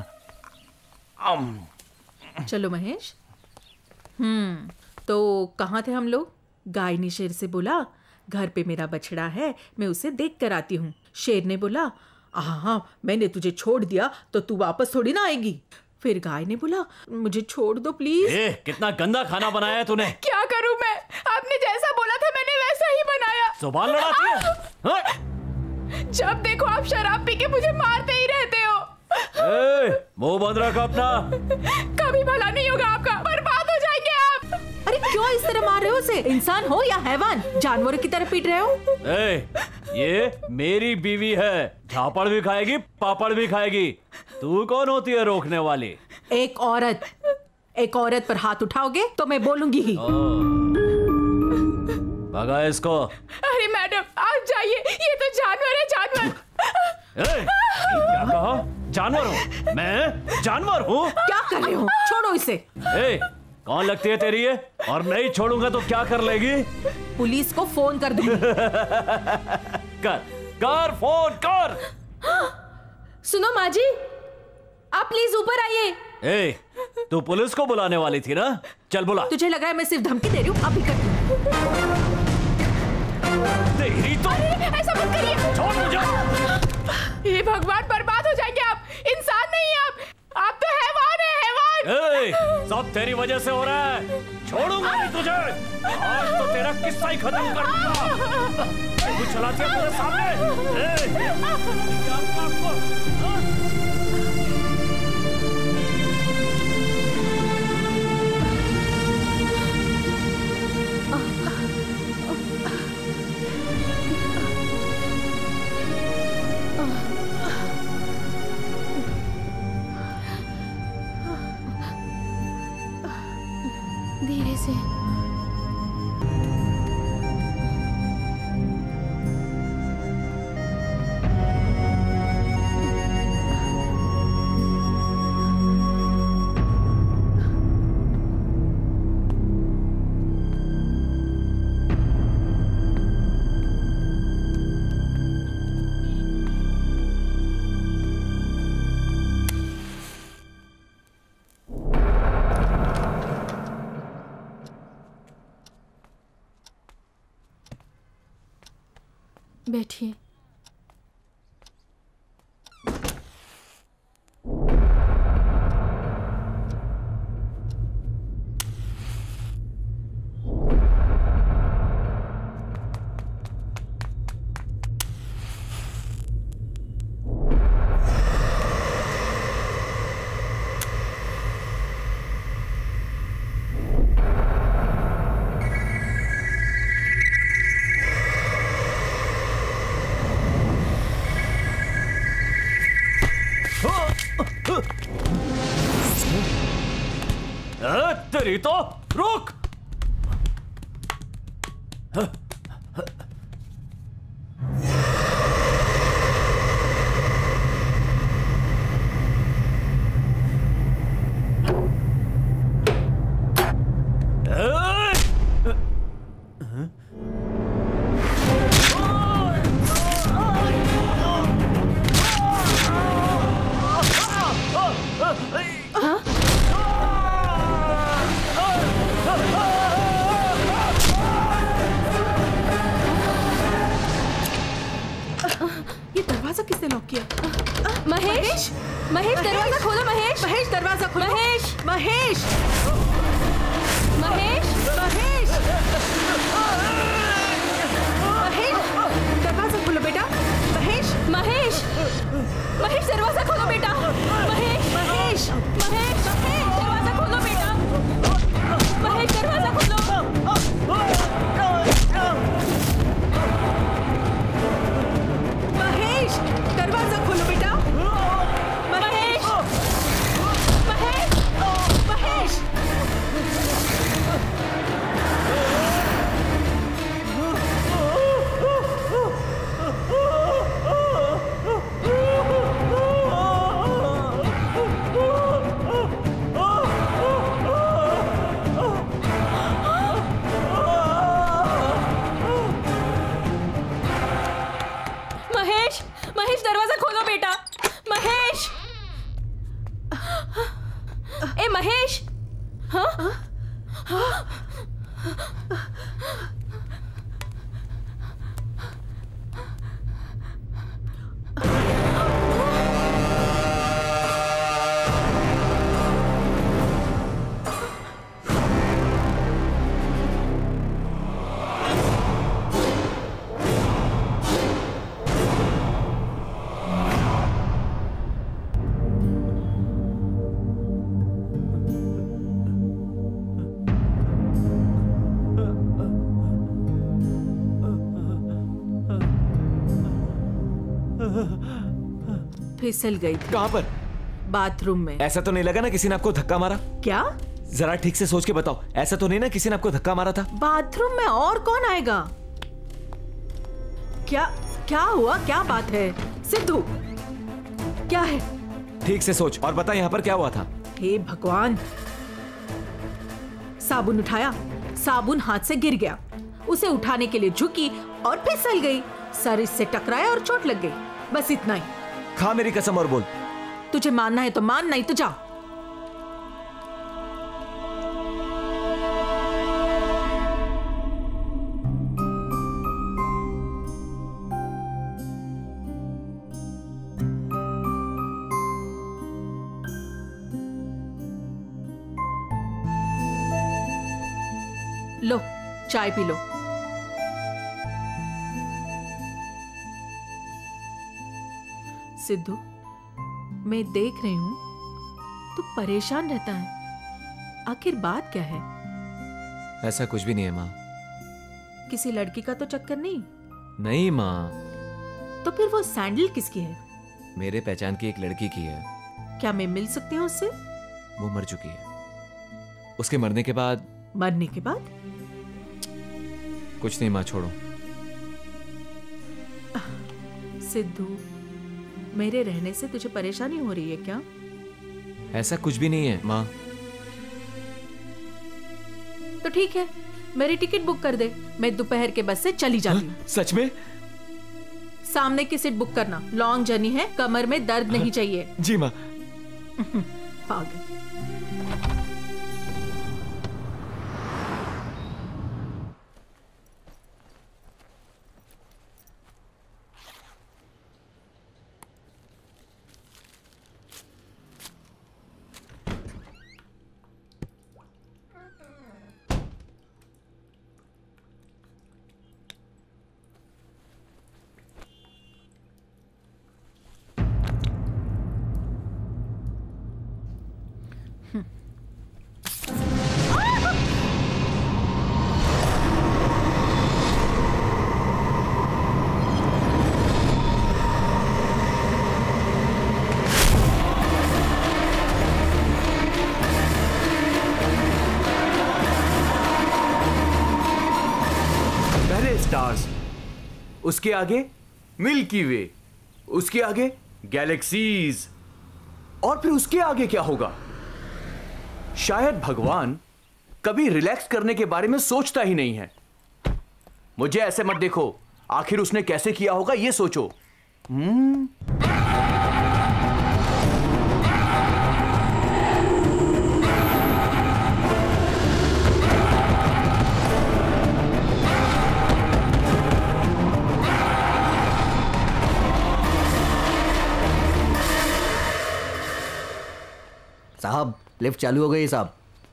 चलो महेश। हम्म तो कहाँ थे हम लोग? गाय ने शेर से बोला, घर पे मेरा बछड़ा है, मैं उसे देख कर आती हूँ। शेर ने बोला, हाँ मैंने तुझे छोड़ दिया तो तू वापस थोड़ी ना आएगी। फिर गाय ने बोला, मुझे छोड़ दो प्लीज। ए, कितना गंदा खाना बनाया है तूने। क्या करूं मैं? आपने जैसा बोला था मैंने वैसा ही बनाया। जुबान लड़ाती है? जब देखो आप शराब पी के मुझे मारते ही रहते हो। ए, मुंह बंद रखो अपना। कभी भला नहीं होगा आपका, बर्बाद हो जाएंगे आप। अरे क्यों इस तरह मार रहे हो उसे? इंसान हो या हैवान, जानवरों की तरह पीट रहे हो? ए, ये मेरी बीवी है, झापड़ भी खाएगी पापड़ भी खाएगी। तू कौन होती है रोकने वाली? एक औरत। एक औरत पर हाथ उठाओगे तो मैं बोलूंगी ही। भगा इसको। अरे मैडम आप जाइए, ये तो जानवर है, जानवर। ए, क्या कहा? जानवर हूँ मैं? जानवर हूँ? क्या कर रहे हो? छोड़ो इसे। ए, कौन लगती है तेरी ये? और नहीं छोड़ूंगा तो क्या कर लेगी? पुलिस को फोन कर दूंगी। कर कर फोन कर। सुनो माँ जी, आप प्लीज ऊपर आइए। ए, तू पुलिस को बुलाने वाली थी ना? चल बुला। तुझे लग रहा है मैं सिर्फ धमकी दे रही हूँ? अभी करती हूँ। तेरी तो। ऐसा मत करिए। छोड़ मुझे। ये भगवान, बर्बाद हो जाएंगे आप। इंसान नहीं आप, आप तो हैवान है, हैवान। ए, सब तेरी वजह से हो रहा है। छोड़ूंगा नहीं तुझे। आज तो तेरा किस्सा ही खत्म कर दूंगा। तू चलाती है मेरे सामने। ए, बैठिए। तेरी तो रुक। महेश, महेश दरवाजा खोलो। महेश, महेश दरवाजा खोलो। महेश, महेश, महेश, महेश, महेश दरवाजा खोलो बेटा। महेश, महेश, महेश दरवाजा खोलो बेटा। महेश, महेश, महेश, महेश दरवाजा खोलो बेटा। महेश दरवाजा खोलो। महेश दरवाजा खोलो बेटा। महेश, महेश, महेश। महेश, महेश दरवाजा खोलो बेटा। महेश, ए महेश, हाँ? फिसल गई थी। कहाँ पर? बाथरूम में। ऐसा तो नहीं लगा ना किसी ने आपको धक्का मारा? क्या? जरा ठीक से सोच के बताओ, ऐसा तो नहीं ना किसी ने आपको धक्का मारा था? बाथरूम में और कौन आएगा? क्या क्या हुआ? क्या बात है सिद्धू? क्या है? ठीक से सोच और बता यहाँ पर क्या हुआ था? हे भगवान! साबुन उठाया, साबुन हाथ से गिर गया, उसे उठाने के लिए झुकी और फिसल गई, सर इससे टकराया और चोट लग गई, बस इतना ही। खा मेरी कसम और बोल। तुझे मानना है तो मान, नहीं तो जा। लो चाय पी लो। सिद्धू, मैं देख रही हूं तू परेशान रहता है, आखिर बात क्या है? ऐसा कुछ भी नहीं है माँ। किसी लड़की का तो चक्कर नहीं? नहीं माँ। तो फिर वो सैंडल किसकी है? मेरे पहचान की एक लड़की की है। क्या मैं मिल सकती हूँ उससे? वो मर चुकी है। उसके मरने के बाद। मरने के बाद? कुछ नहीं माँ, छोड़ो। सिद्धू, मेरे रहने से तुझे परेशानी हो रही है क्या? ऐसा कुछ भी नहीं है माँ। तो ठीक है, मेरी टिकट बुक कर दे, मैं दोपहर के बस से चली जाती हूँ। सच में? सामने की सीट बुक करना, लॉन्ग जर्नी है, कमर में दर्द नहीं चाहिए। जी माँ। पागल। उसके आगे मिल्की वे, उसके आगे गैलेक्सीज, और फिर उसके आगे क्या होगा? शायद भगवान कभी रिलैक्स करने के बारे में सोचता ही नहीं है। मुझे ऐसे मत देखो, आखिर उसने कैसे किया होगा ये सोचो। हम्म साहब लिफ्ट चालू हो गई साहब।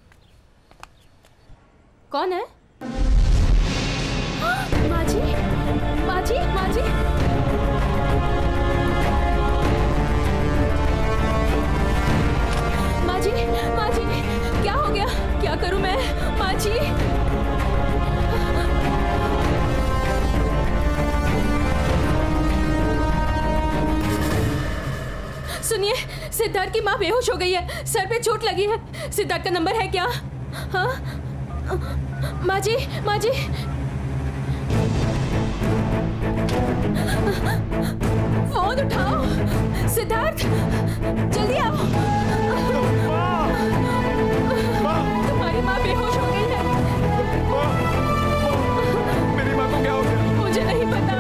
कौन है? माजी, माजी, माजी। माजी, माजी, क्या हो गया? क्या करूं मैं? माजी। सुनिए, सिद्धार्थ की माँ बेहोश हो गई है, सर पे चोट लगी है। सिद्धार्थ का नंबर है क्या? हाँ? माँ जी, माँ जी। फोन उठाओ। सिद्धार्थ, जल्दी आओ। तुम्हारी माँ बेहोश हो गई है। मेरी माँ को क्या हो गया? मुझे नहीं पता।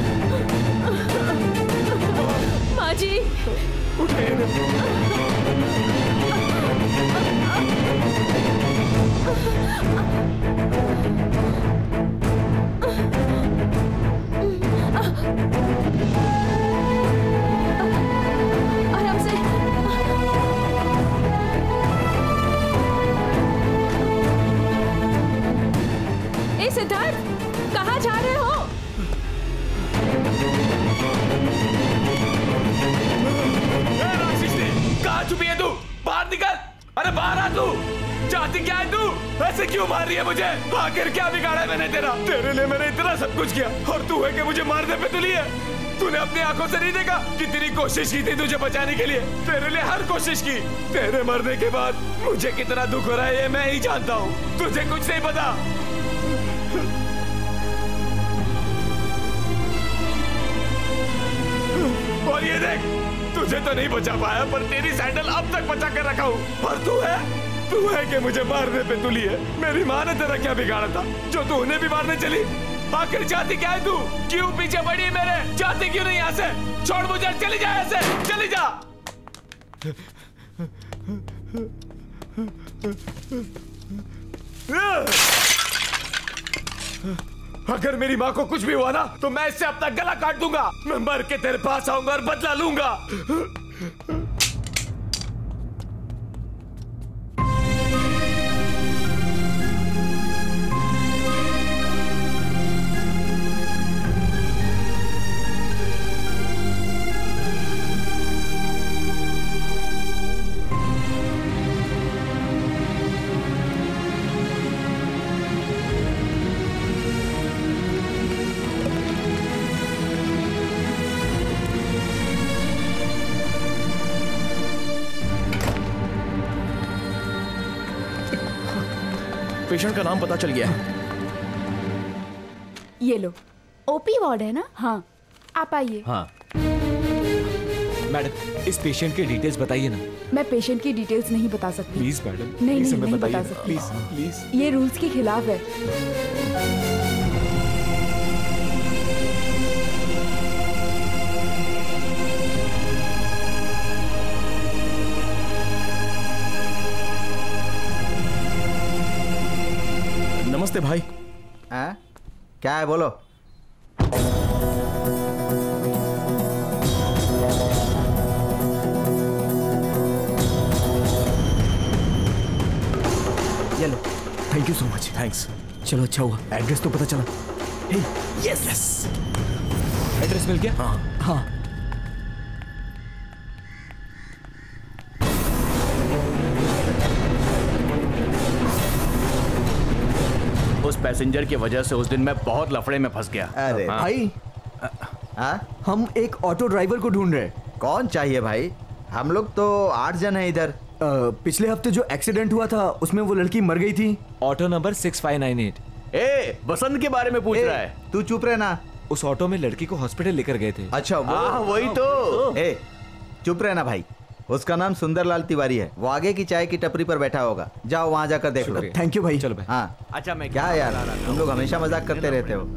माँ जी, आराम से। ए सिद्धार्थ, कहाँ जा रहे हो? कहाँ छुपी है तू? बाहर निकल! अरे बाहर आ तू! चाहती क्या है तू? ऐसे क्यों मार रही है मुझे? आखिर क्या बिगाड़ा है मैंने तेरा? तेरे लिए मैंने इतना सब कुछ किया और तू है कि मुझे मारने पे तुली है? तूने अपनी आंखों से नहीं देखा कितनी कोशिश की थी तुझे बचाने के लिए? तेरे लिए हर कोशिश की। तेरे मरने के बाद मुझे कितना दुख हो रहा है ये मैं ही जानता हूँ। तुझे कुछ नहीं पता। और ये देख, तुझे तो नहीं बचा पाया पर तेरी सैंडल अब तक बचा कर रखा हूँ। और तू है तू है कि मुझे मारने पे तुली है। मेरी माँ ने तेरा क्या बिगाड़ा था जो तू उन्हें भी मारने चली? आखिर चाहती क्या है तू? क्यों पीछे पड़ी है मेरे? चाहती क्यों नहीं यहाँ से? छोड़ मुझे, चली जा यहाँ से, चली जा। अगर मेरी माँ को कुछ भी हुआ ना तो मैं इससे अपना गला काट दूंगा। मैं मर के तेरे पास आऊंगा और बदला लूंगा। पेशेंट का नाम पता चल गया है। ये लो, ओपी वार्ड है ना? हाँ, आप आइए। हाँ मैडम, इस पेशेंट की डिटेल्स बताइए ना। मैं पेशेंट की डिटेल्स नहीं बता सकती। प्लीज मैडम, नहीं नहीं, नहीं बता सकती। Please please. ये रूल्स के खिलाफ है। नमस्ते भाई। आ? क्या है बोलो? ये लो। Thank you so much. Thanks. चलो अच्छा हुआ, एड्रेस तो पता चला। यस यस, एड्रेस मिल गया? हाँ हाँ। उस पैसेंजर की वजह से उस दिन मैं बहुत लफड़े में फंस गया। अरे हाँ। भाई, हाँ? हम एक ऑटो ड्राइवर को ढूंढ रहे हैं। कौन चाहिए भाई? हम लोग तो आठ जन हैं इधर। आ, पिछले हफ्ते जो एक्सीडेंट हुआ था उसमें वो लड़की मर गई थी। Auto number six five nine eight. ए, बसंत के बारे में पूछ ए, रहा है। तू चुप रहना। उस ऑटो में लड़की को हॉस्पिटल लेकर गए थे। अच्छा वो हाँ वही तो। ए चुप रहना भाई, उसका नाम सुंदरलाल तिवारी है, वो आगे की चाय की टपरी पर बैठा होगा, जाओ वहां जाकर देख लो। थैंक यू भाई। चलो भाई। हाँ अच्छा मैं क्या यार, तुम लोग हमेशा मजाक करते रहते हो।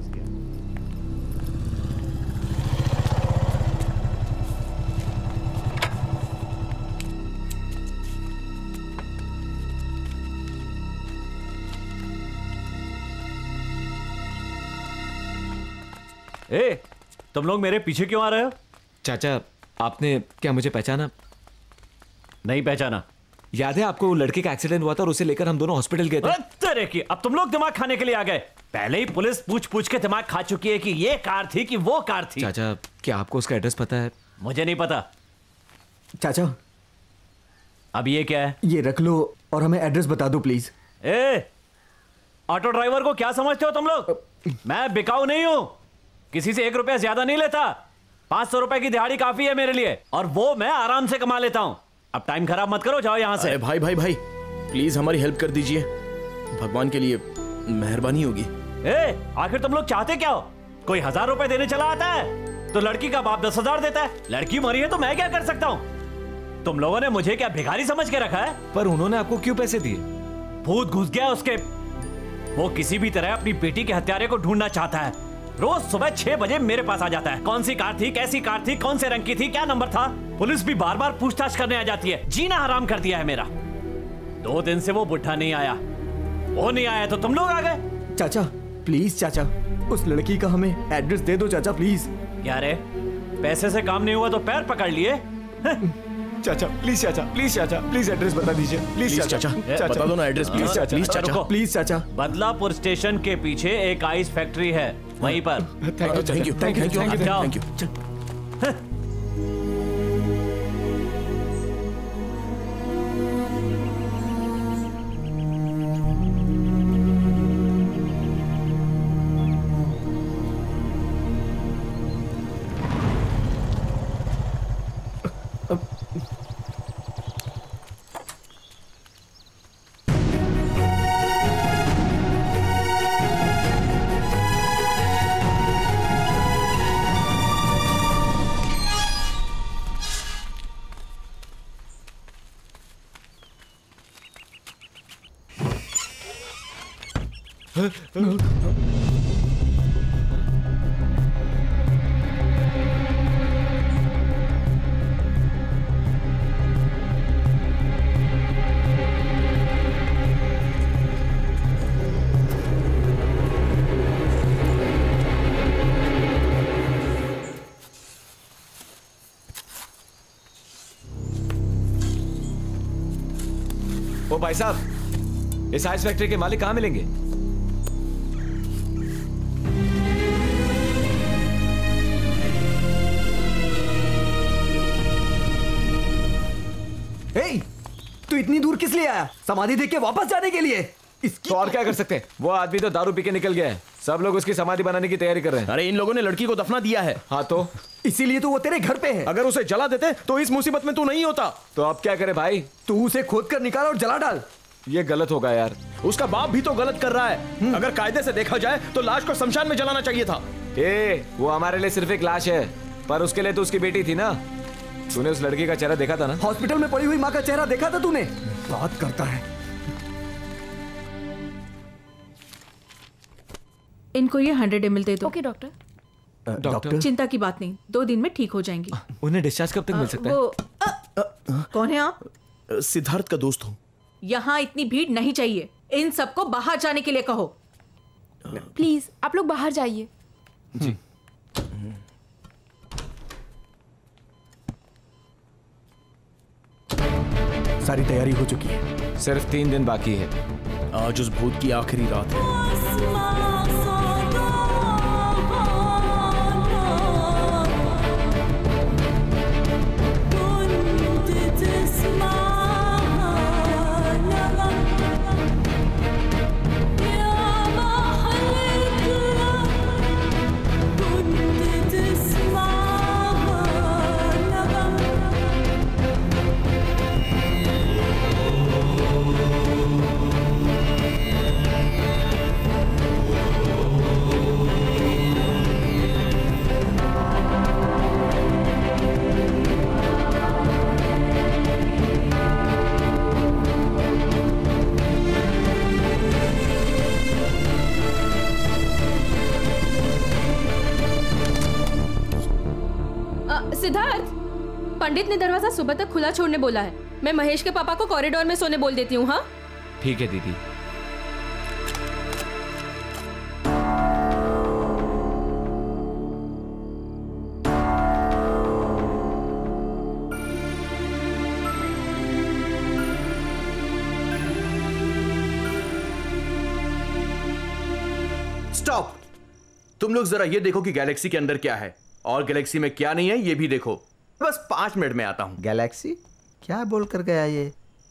ए, तुम लोग मेरे पीछे क्यों आ रहे हो? चाचा आपने क्या मुझे पहचाना? नहीं पहचाना। याद है आपको लड़के का एक्सीडेंट हुआ था और उसे लेकर हम दोनों हॉस्पिटल गए थे। तेरे की, अब तुम लोग दिमाग खाने के लिए आ गए। पहले ही पुलिस पूछ पूछ के दिमाग खा चुकी है कि ये कार थी कि वो कार थी। चाचा क्या आपको उसका एड्रेस पता है? मुझे नहीं पता। चाचा अब ये क्या है? ये रख लो और हमें एड्रेस बता दो प्लीज। ए, ऑटो ड्राइवर को क्या समझते हो तुम लोग? मैं बिकाऊ नहीं हूं, किसी से एक रुपया ज्यादा नहीं लेता। पांच सौ रुपए की दिहाड़ी काफी है मेरे लिए और वो मैं आराम से कमा लेता हूं। अब टाइम खराब मत करो, जाओ यहां से। अरे भाई भाई भाई प्लीज हमारी हेल्प कर दीजिए, भगवान के लिए मेहरबानी होगी। ए, आखिर तुम लोग चाहते क्या हो? कोई हजार रुपए देने चला आता है तो लड़की का बाप दस हजार देता है। लड़की मरी है तो मैं क्या कर सकता हूं? तुम लोगों ने मुझे क्या भिखारी समझ के रखा है? पर उन्होंने आपको क्यों पैसे दिए? भूत घुस गया उसके। वो किसी भी तरह अपनी बेटी के हत्यारे को ढूंढना चाहता है। रोज सुबह छह बजे मेरे पास आ जाता है। कौन सी कार थी, कैसी कार थी, कौन से रंग की थी, क्या नंबर था। पुलिस भी बार बार पूछताछ करने आ जाती है। जीना हराम कर दिया है मेरा। दो दिन से वो बुढ़ा नहीं आया, वो नहीं आया तो तुम लोग आ गए। चाचा प्लीज, चाचा उस लड़की का हमें एड्रेस दे दो चाचा प्लीज। क्या रे, पैसे से काम नहीं हुआ तो पैर पकड़ लिए? चाचा प्लीज, चाचा प्लीज, चाचा प्लीज एड्रेस बता दीजिए प्लीज। चाचा चाचा बता दो ना एड्रेस प्लीज चाचा, प्लीज चाचा प्लीज चाचा। बदलापुर स्टेशन के पीछे एक आइस फैक्ट्री है, वहीं पर। Thank you thank you thank you thank you. ओ भाई साहब, इस आइस फैक्ट्री के मालिक कहाँ मिलेंगे? हे, तू इतनी दूर किस लिए आया? समाधि देख के वापस जाने के लिए? तो और क्या कर सकते हैं? वो आदमी तो दारू पी के निकल गया है। सब लोग उसकी समाधि बनाने की तैयारी कर रहे हैं। अरे इन लोगों ने लड़की को दफना दिया है। हाँ तो इसीलिए तो वो तेरे घर पे है। अगर उसे जला देते तो इस मुसीबत में तू नहीं होता। तो अब क्या करे भाई? तू उसे खोद कर निकाल और जला डाल। ये गलत होगा यार। उसका बाप भी तो गलत कर रहा है। अगर कायदे से देखा जाए तो लाश को शमशान में जलाना चाहिए था। ए, वो हमारे लिए सिर्फ एक लाश है, पर उसके लिए तो उसकी बेटी थी ना। तूने उस लड़की का चेहरा देखा था ना? हॉस्पिटल में पड़ी हुई माँ का चेहरा देखा था तूने? बात करता है। इनको ये हंड्रेड एम एल दे दो। Okay doctor. डॉक्टर चिंता की बात नहीं, दो दिन में ठीक हो जाएंगी। उन्हें डिस्चार्ज कब तक मिल सकता है? वो कौन है आप? सिद्धार्थ का दोस्त हूँ। यहाँ इतनी भीड़ नहीं चाहिए। इन सबको बाहर जाने के लिए कहो। प्लीज आप लोग बाहर जाइए। जी। सारी तैयारी हो चुकी है। सिर्फ तीन दिन बाकी है। आज उस भूत की आखिरी रात है। सिद्धार्थ, पंडित ने दरवाजा सुबह तक खुला छोड़ने बोला है। मैं महेश के पापा को कॉरिडोर में सोने बोल देती हूँ। हाँ ठीक है दीदी। स्टॉप! तुम लोग जरा ये देखो कि गैलेक्सी के अंदर क्या है और गैलेक्सी में क्या नहीं है ये भी देखो। बस पांच मिनट में आता हूं। गैलेक्सी क्या बोल कर गया ये?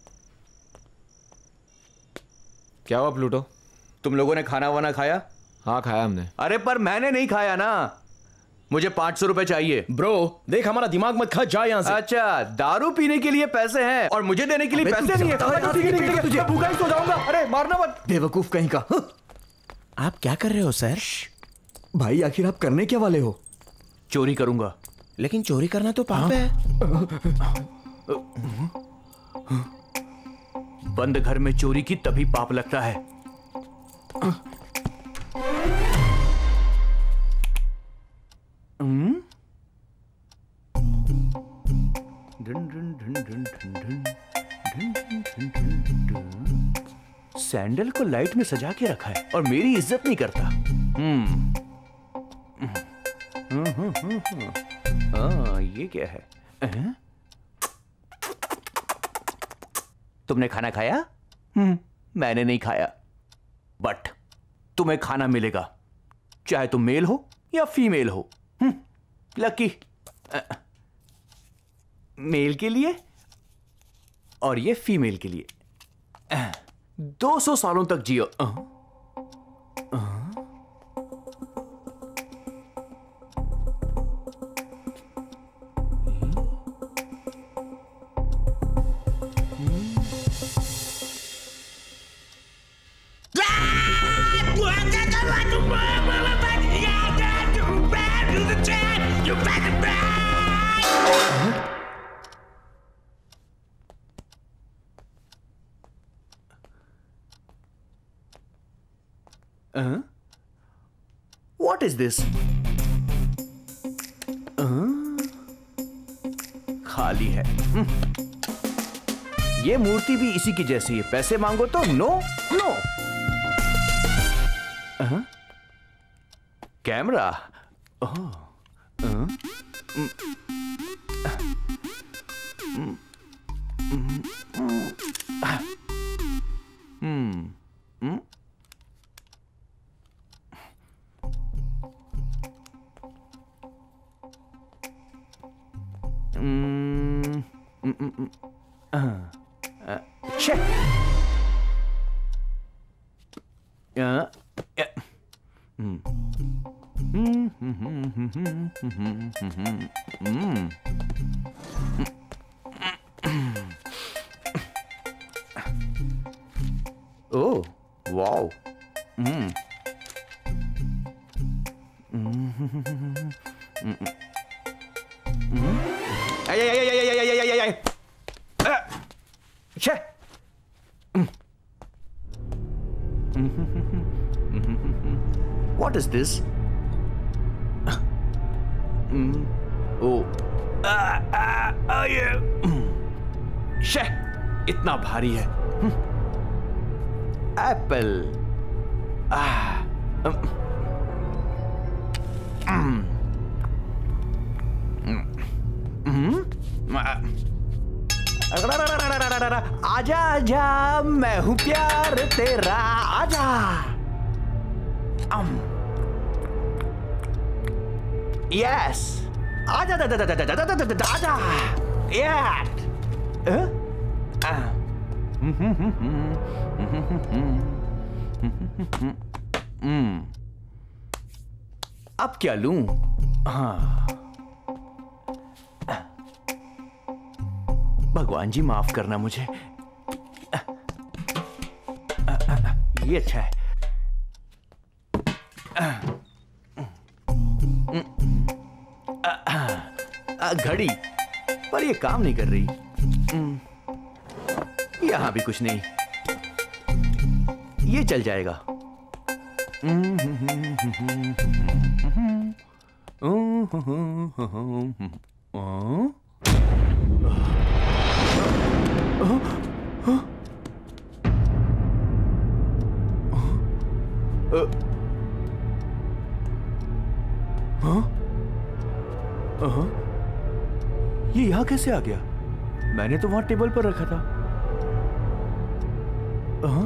क्या हुआ प्लूटो? तुम लोगों ने खाना वाना खाया? हाँ खाया हमने। अरे पर मैंने नहीं खाया ना। मुझे पांच सौ रुपए चाहिए। ब्रो देख हमारा दिमाग मत खा, जा यहाँ से। अच्छा, दारू पीने के लिए पैसे हैं और मुझे देने के लिए पैसे नहीं है। तुझे भूखा ही सो जाऊंगा। अरे मारना मत। बेवकूफ कहीं का। आप क्या कर रहे हो सर? भाई आखिर आप करने क्या वाले हो? चोरी करूंगा। लेकिन चोरी करना तो पाप है। बंद घर में चोरी की तभी पाप लगता है। सैंडल को लाइट में सजा के रखा है और मेरी इज्जत नहीं करता। हम्म हाँ, ये क्या है? आ? तुमने खाना खाया? हम्म मैंने नहीं खाया, बट तुम्हें खाना मिलेगा, चाहे तुम मेल हो या फीमेल हो। हम्म लकी। मेल के लिए और ये फीमेल के लिए। दो सौ सालों तक जियो। आ? आ? Uh? What is this? Uh? खाली है। hmm. ये मूर्ति भी इसी की जैसी है। पैसे मांगो तो no no. uh? Camera. oh. uh? mm. Mm. Mm. Mm. Mm, mm, mm, mm. Uh, uh, check. Uh, yeah. Mm. Mm, mm, mm, mm, mm, mm, mm, mm. Oh, wow. Mm. Mm. Mm. Mm. Ay, ay, ay, ay, ay, ay, ay, ay, ay, ay. Uh, che. Mm. What is this? Mm. Oh. Ah, ah, ah, yeah. Che. इतना भारी है। Apple. Ah. Um. Mm. आजा आजा मैं हूं प्यार तेरा, आजा। um. yes आजा दा दा दा दा दा दा दा आजा। yeah uh? uh. mm. अब क्या लूं? हाँ भगवान जी माफ करना मुझे। ये अच्छा है। घड़ी, पर ये काम नहीं कर रही। यहां भी कुछ नहीं, ये चल जाएगा। ये यहां कैसे आ गया? मैंने तो वहां टेबल पर रखा था। हाँ?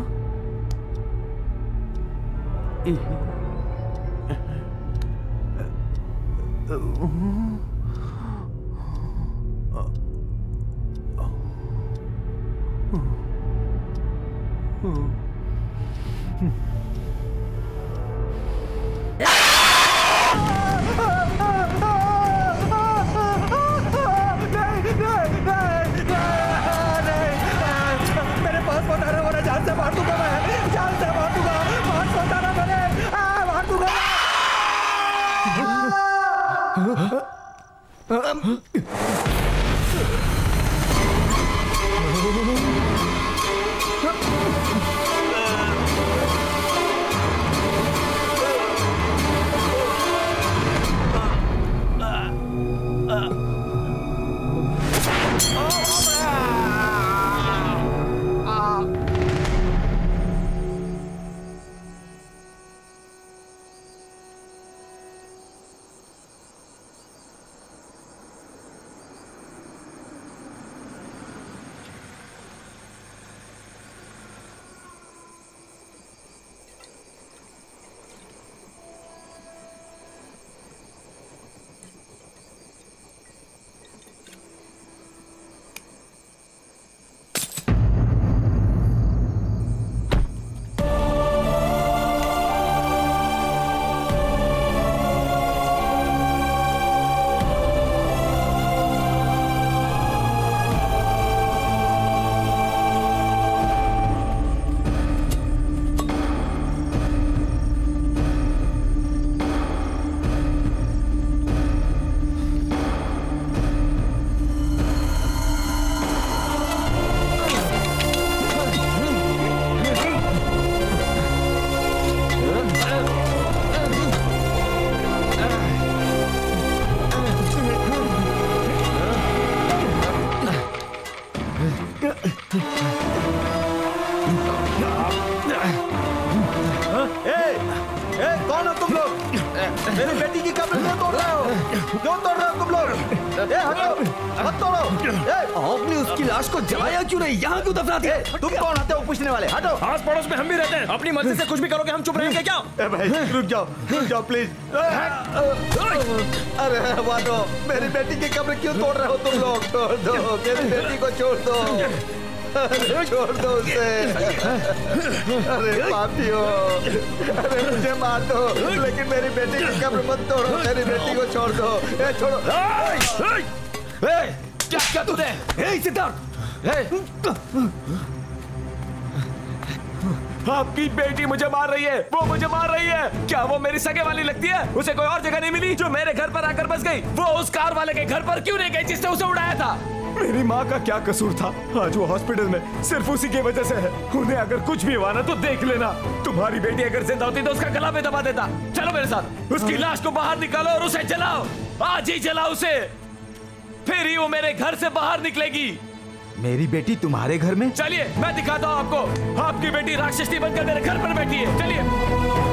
मेरी बेटी की कब्र क्यों तोड़ रहे हो? क्यों तोड़ रहे हो तुम लोग? ए हटो, मत तोड़ो। ए आपने उसकी लाश को जलाया क्यों नहीं? यहाँ क्यों दफना दिया? तुम कौन आते हो पूछने वाले? हटो। आस पड़ोस में हम भी रहते हैं। अपनी मर्जी से कुछ भी करोगे हम चुप रहेंगे क्या? ए भाई रुक जाओ, रुक जाओ प्लीज। अरे वादो, मेरी बेटी की कब्र क्यों तोड़ रहे हो तुम लोग? तोड़ दो, मेरी बेटी को छोड़ दो। छोड़ दो उसे। अरे पापियो, अरे मुझे मार दो लेकिन मेरी बेटी की कब्र मत तोड़ो। मेरी बेटी को छोड़ दो। ए छोड़ो। ए क्या क्या तूने? ए सिद्धार्थ, आपकी बेटी मुझे मार रही है, वो मुझे मार रही है। क्या वो मेरी सगे वाली लगती है? उसे कोई और जगह नहीं मिली जो मेरे घर पर आकर बस गई? वो उस कार वाले के घर पर क्यों नहीं गई जिसने उसे उड़ाया था? मेरी माँ का क्या कसूर था? आज वो हॉस्पिटल में सिर्फ उसी की वजह से है। उन्हें अगर कुछ भी हुआ ना तो देख लेना। तुम्हारी बेटी अगर जिंदा होती तो उसका गला में दबा देता। चलो मेरे साथ, उसकी लाश को बाहर निकालो और उसे जलाओ। आज ही जलाओ उसे, फिर ही वो मेरे घर से बाहर निकलेगी। मेरी बेटी तुम्हारे घर में? चलिए मैं दिखाता हूँ आपको। आपकी बेटी राक्षसी बनकर मेरे घर पर बैठी है। चलिए।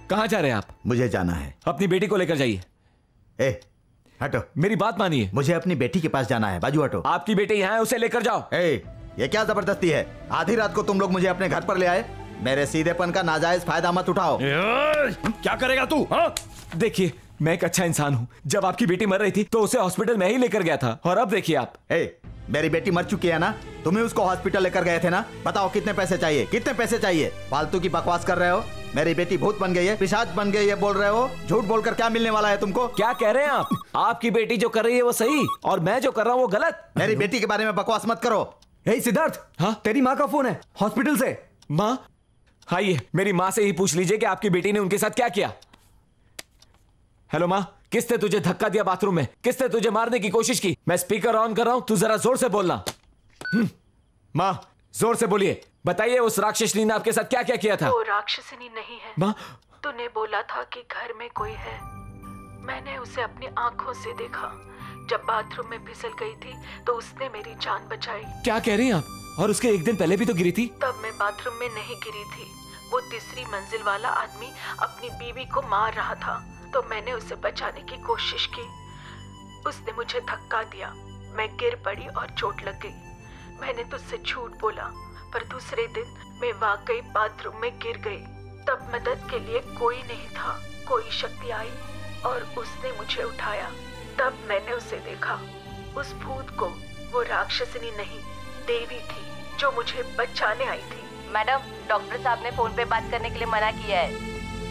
कहाँ जा रहे हैं आप? मुझे जाना है। अपनी बेटी को लेकर जाइए। ए, हटो। मेरी बात मानिए। मुझे अपनी बेटी के पास जाना है, बाजू हटो। आपकी बेटी यहाँ है, उसे लेकर जाओ। ए, ये क्या जबरदस्ती है? आधी रात को तुम लोग मुझे अपने घर पर ले आए। मेरे सीधेपन का नाजायज फायदा मत उठाओ। क्या करेगा तू? देखिए, मैं एक अच्छा इंसान हूँ। जब आपकी बेटी मर रही थी तो उसे हॉस्पिटल में ही लेकर गया था, और अब देखिए आप। ए, मेरी बेटी मर चुकी है ना? तुम्हें उसको हॉस्पिटल लेकर गए थे ना? बताओ कितने पैसे चाहिए? कितने पैसे चाहिए? फालतू की बकवास कर रहे हो। मेरी बेटी भूत बन गई है, पिशाच बन गई है बोल रहे हो। झूठ बोलकर क्या मिलने वाला है तुमको? क्या कह रहे हैं आप? आपकी बेटी जो कर रही है वो सही, और मैं जो कर रहा हूँ वो गलत। मेरी बेटी के बारे में बकवास मत करो। हे सिद्धार्थ, हाँ तेरी माँ का फोन है हॉस्पिटल से। माँ? आइए, मेरी माँ से ही पूछ लीजिए कि आपकी बेटी ने उनके साथ क्या किया। हेलो माँ, किसने तुझे धक्का दिया बाथरूम में? किसने तुझे मारने की कोशिश की? मैं स्पीकर ऑन कर रहा हूं, तू जरा जोर से बोलना। माँ, जोर से बोलिए। बताइए उस राक्षसी ने आपके साथ क्या क्या किया था? वो राक्षसी नहीं है। माँ, तूने बोला था कि घर में कोई है। मैंने उसे अपनी आंखों से देखा। जब बाथरूम में फिसल गई थी तो उसने मेरी जान बचाई। क्या कह रही हैं आप? और उसके एक दिन पहले भी तो गिरी थी। तब मैं बाथरूम में नहीं गिरी थी। वो तीसरी मंजिल वाला आदमी अपनी बीवी को मार रहा था, तो मैंने उसे बचाने की कोशिश की। उसने मुझे धक्का दिया, मैं गिर पड़ी और चोट लग गई। मैंने तुझसे झूठ बोला, पर दूसरे दिन मैं वाकई बाथरूम में गिर गई। तब मदद के लिए कोई नहीं था। कोई शक्ति आई और उसने मुझे उठाया। तब मैंने उसे देखा, उस भूत को। वो राक्षसनी नहीं, देवी थी जो मुझे बचाने आई थी। मैडम, डॉक्टर साहब ने फोन पे बात करने के लिए मना किया है।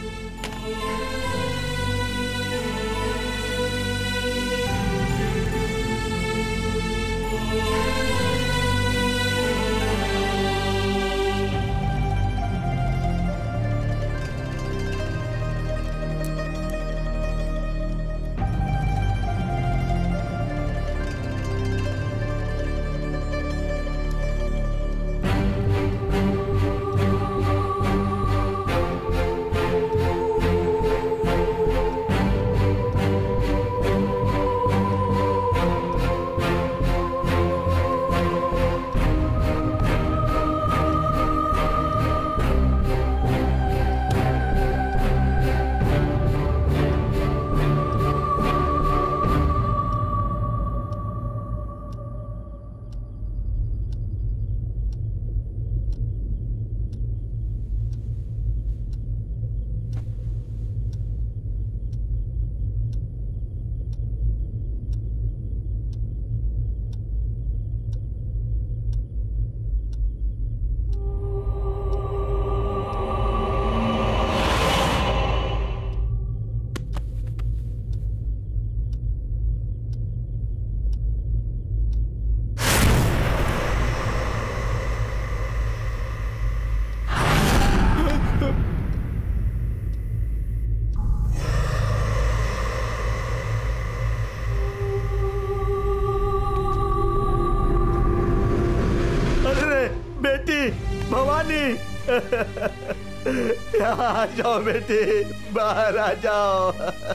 आ जाओ बेटी, बाहर आ जाओ।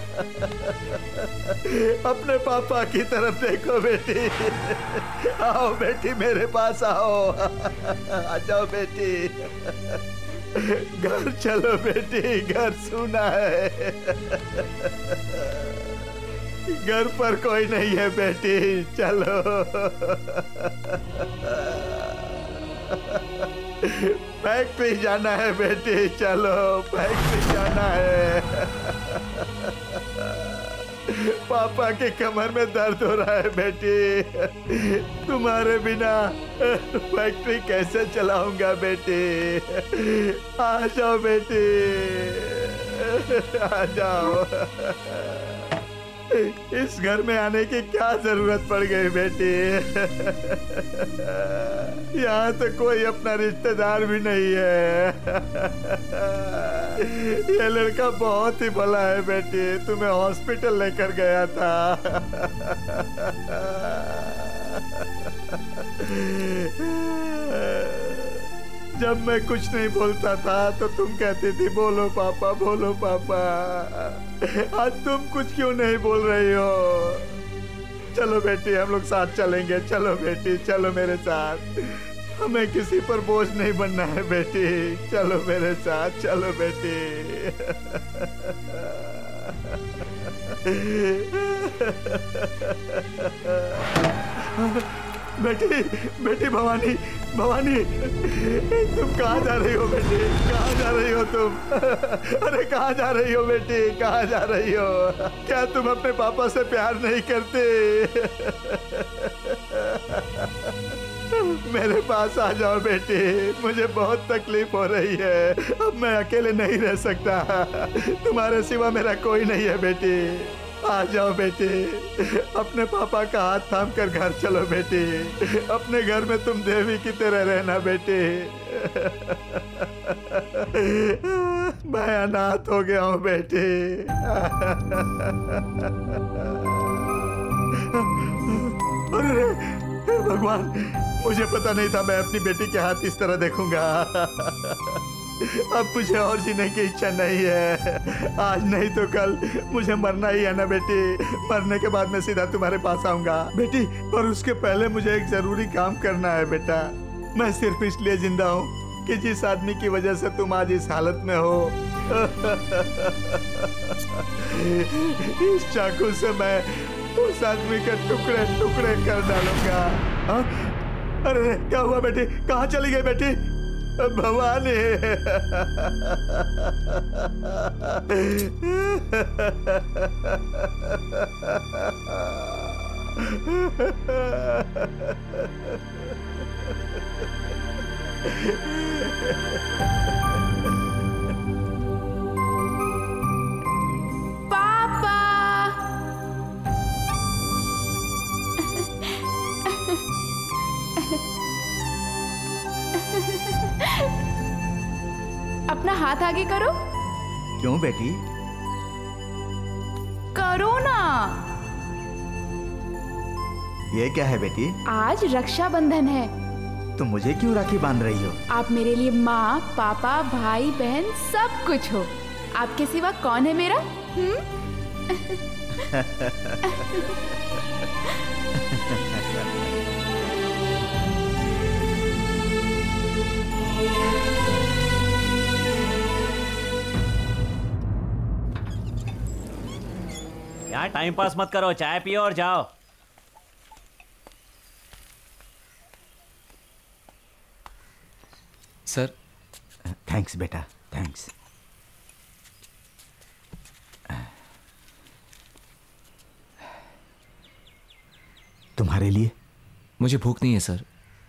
अपने पापा की तरफ देखो बेटी। आओ बेटी, मेरे पास आओ। आ जाओ बेटी। घर चलो बेटी, घर सुना है। घर पर कोई नहीं है बेटी, चलो। फैक्ट्री जाना है बेटी, चलो फैक्ट्री जाना है। पापा के कमर में दर्द हो रहा है बेटी। तुम्हारे बिना फैक्ट्री कैसे चलाऊंगा बेटी। आ जाओ बेटी, आ जाओ। इस घर में आने की क्या जरूरत पड़ गई बेटी। यहाँ तो कोई अपना रिश्तेदार भी नहीं है। ये लड़का बहुत ही भला है बेटी, तुम्हें हॉस्पिटल लेकर गया था। जब मैं कुछ नहीं बोलता था तो तुम कहती थी बोलो पापा, बोलो पापा। आज तुम कुछ क्यों नहीं बोल रही हो। चलो बेटी, हम लोग साथ चलेंगे। चलो बेटी, चलो मेरे साथ। हमें किसी पर बोझ नहीं बनना है बेटी। चलो मेरे साथ, चलो बेटी। बेटी, बेटी भवानी, भवानी, तुम कहाँ जा रही हो बेटी? कहाँ जा रही हो तुम? अरे कहाँ जा रही हो बेटी? कहाँ जा रही हो? क्या तुम अपने पापा से प्यार नहीं करते? मेरे पास आ जाओ बेटी, मुझे बहुत तकलीफ हो रही है। अब मैं अकेले नहीं रह सकता, तुम्हारे सिवा मेरा कोई नहीं है बेटी। आ जाओ बेटी, अपने पापा का हाथ थाम कर घर चलो बेटी। अपने घर में तुम देवी की तरह रहना बेटी। मैं अनाथ हो गया हूँ बेटी। अरे भगवान, मुझे पता नहीं था मैं अपनी बेटी के हाथ इस तरह देखूंगा। अब मुझे और जीने की इच्छा नहीं है। आज नहीं तो कल मुझे मरना ही है ना बेटी। मरने के बाद मैं सीधा तुम्हारे पास आऊंगा बेटी, पर उसके पहले मुझे एक जरूरी काम करना है बेटा। मैं सिर्फ इसलिए जिंदा हूँ कि जिस आदमी की वजह से तुम आज इस हालत में हो, इस चाकू से मैं उस आदमी के टुकड़े टुकड़े कर डालूंगा। हाँ? अरे क्या हुआ बेटी? कहाँ चली गई बेटी? भवानी, पापा। अपना हाथ आगे करो। क्यों बेटी? करो ना। ये क्या है बेटी? आज रक्षाबंधन है। तुम मुझे क्यों राखी बांध रही हो? आप मेरे लिए माँ, पापा, भाई, बहन सब कुछ हो। आपके सिवा कौन है मेरा? हम्म? यार टाइम पास मत करो, चाय पियो और जाओ। सर। थैंक्स बेटा, थैंक्स। तुम्हारे लिए? मुझे भूख नहीं है सर।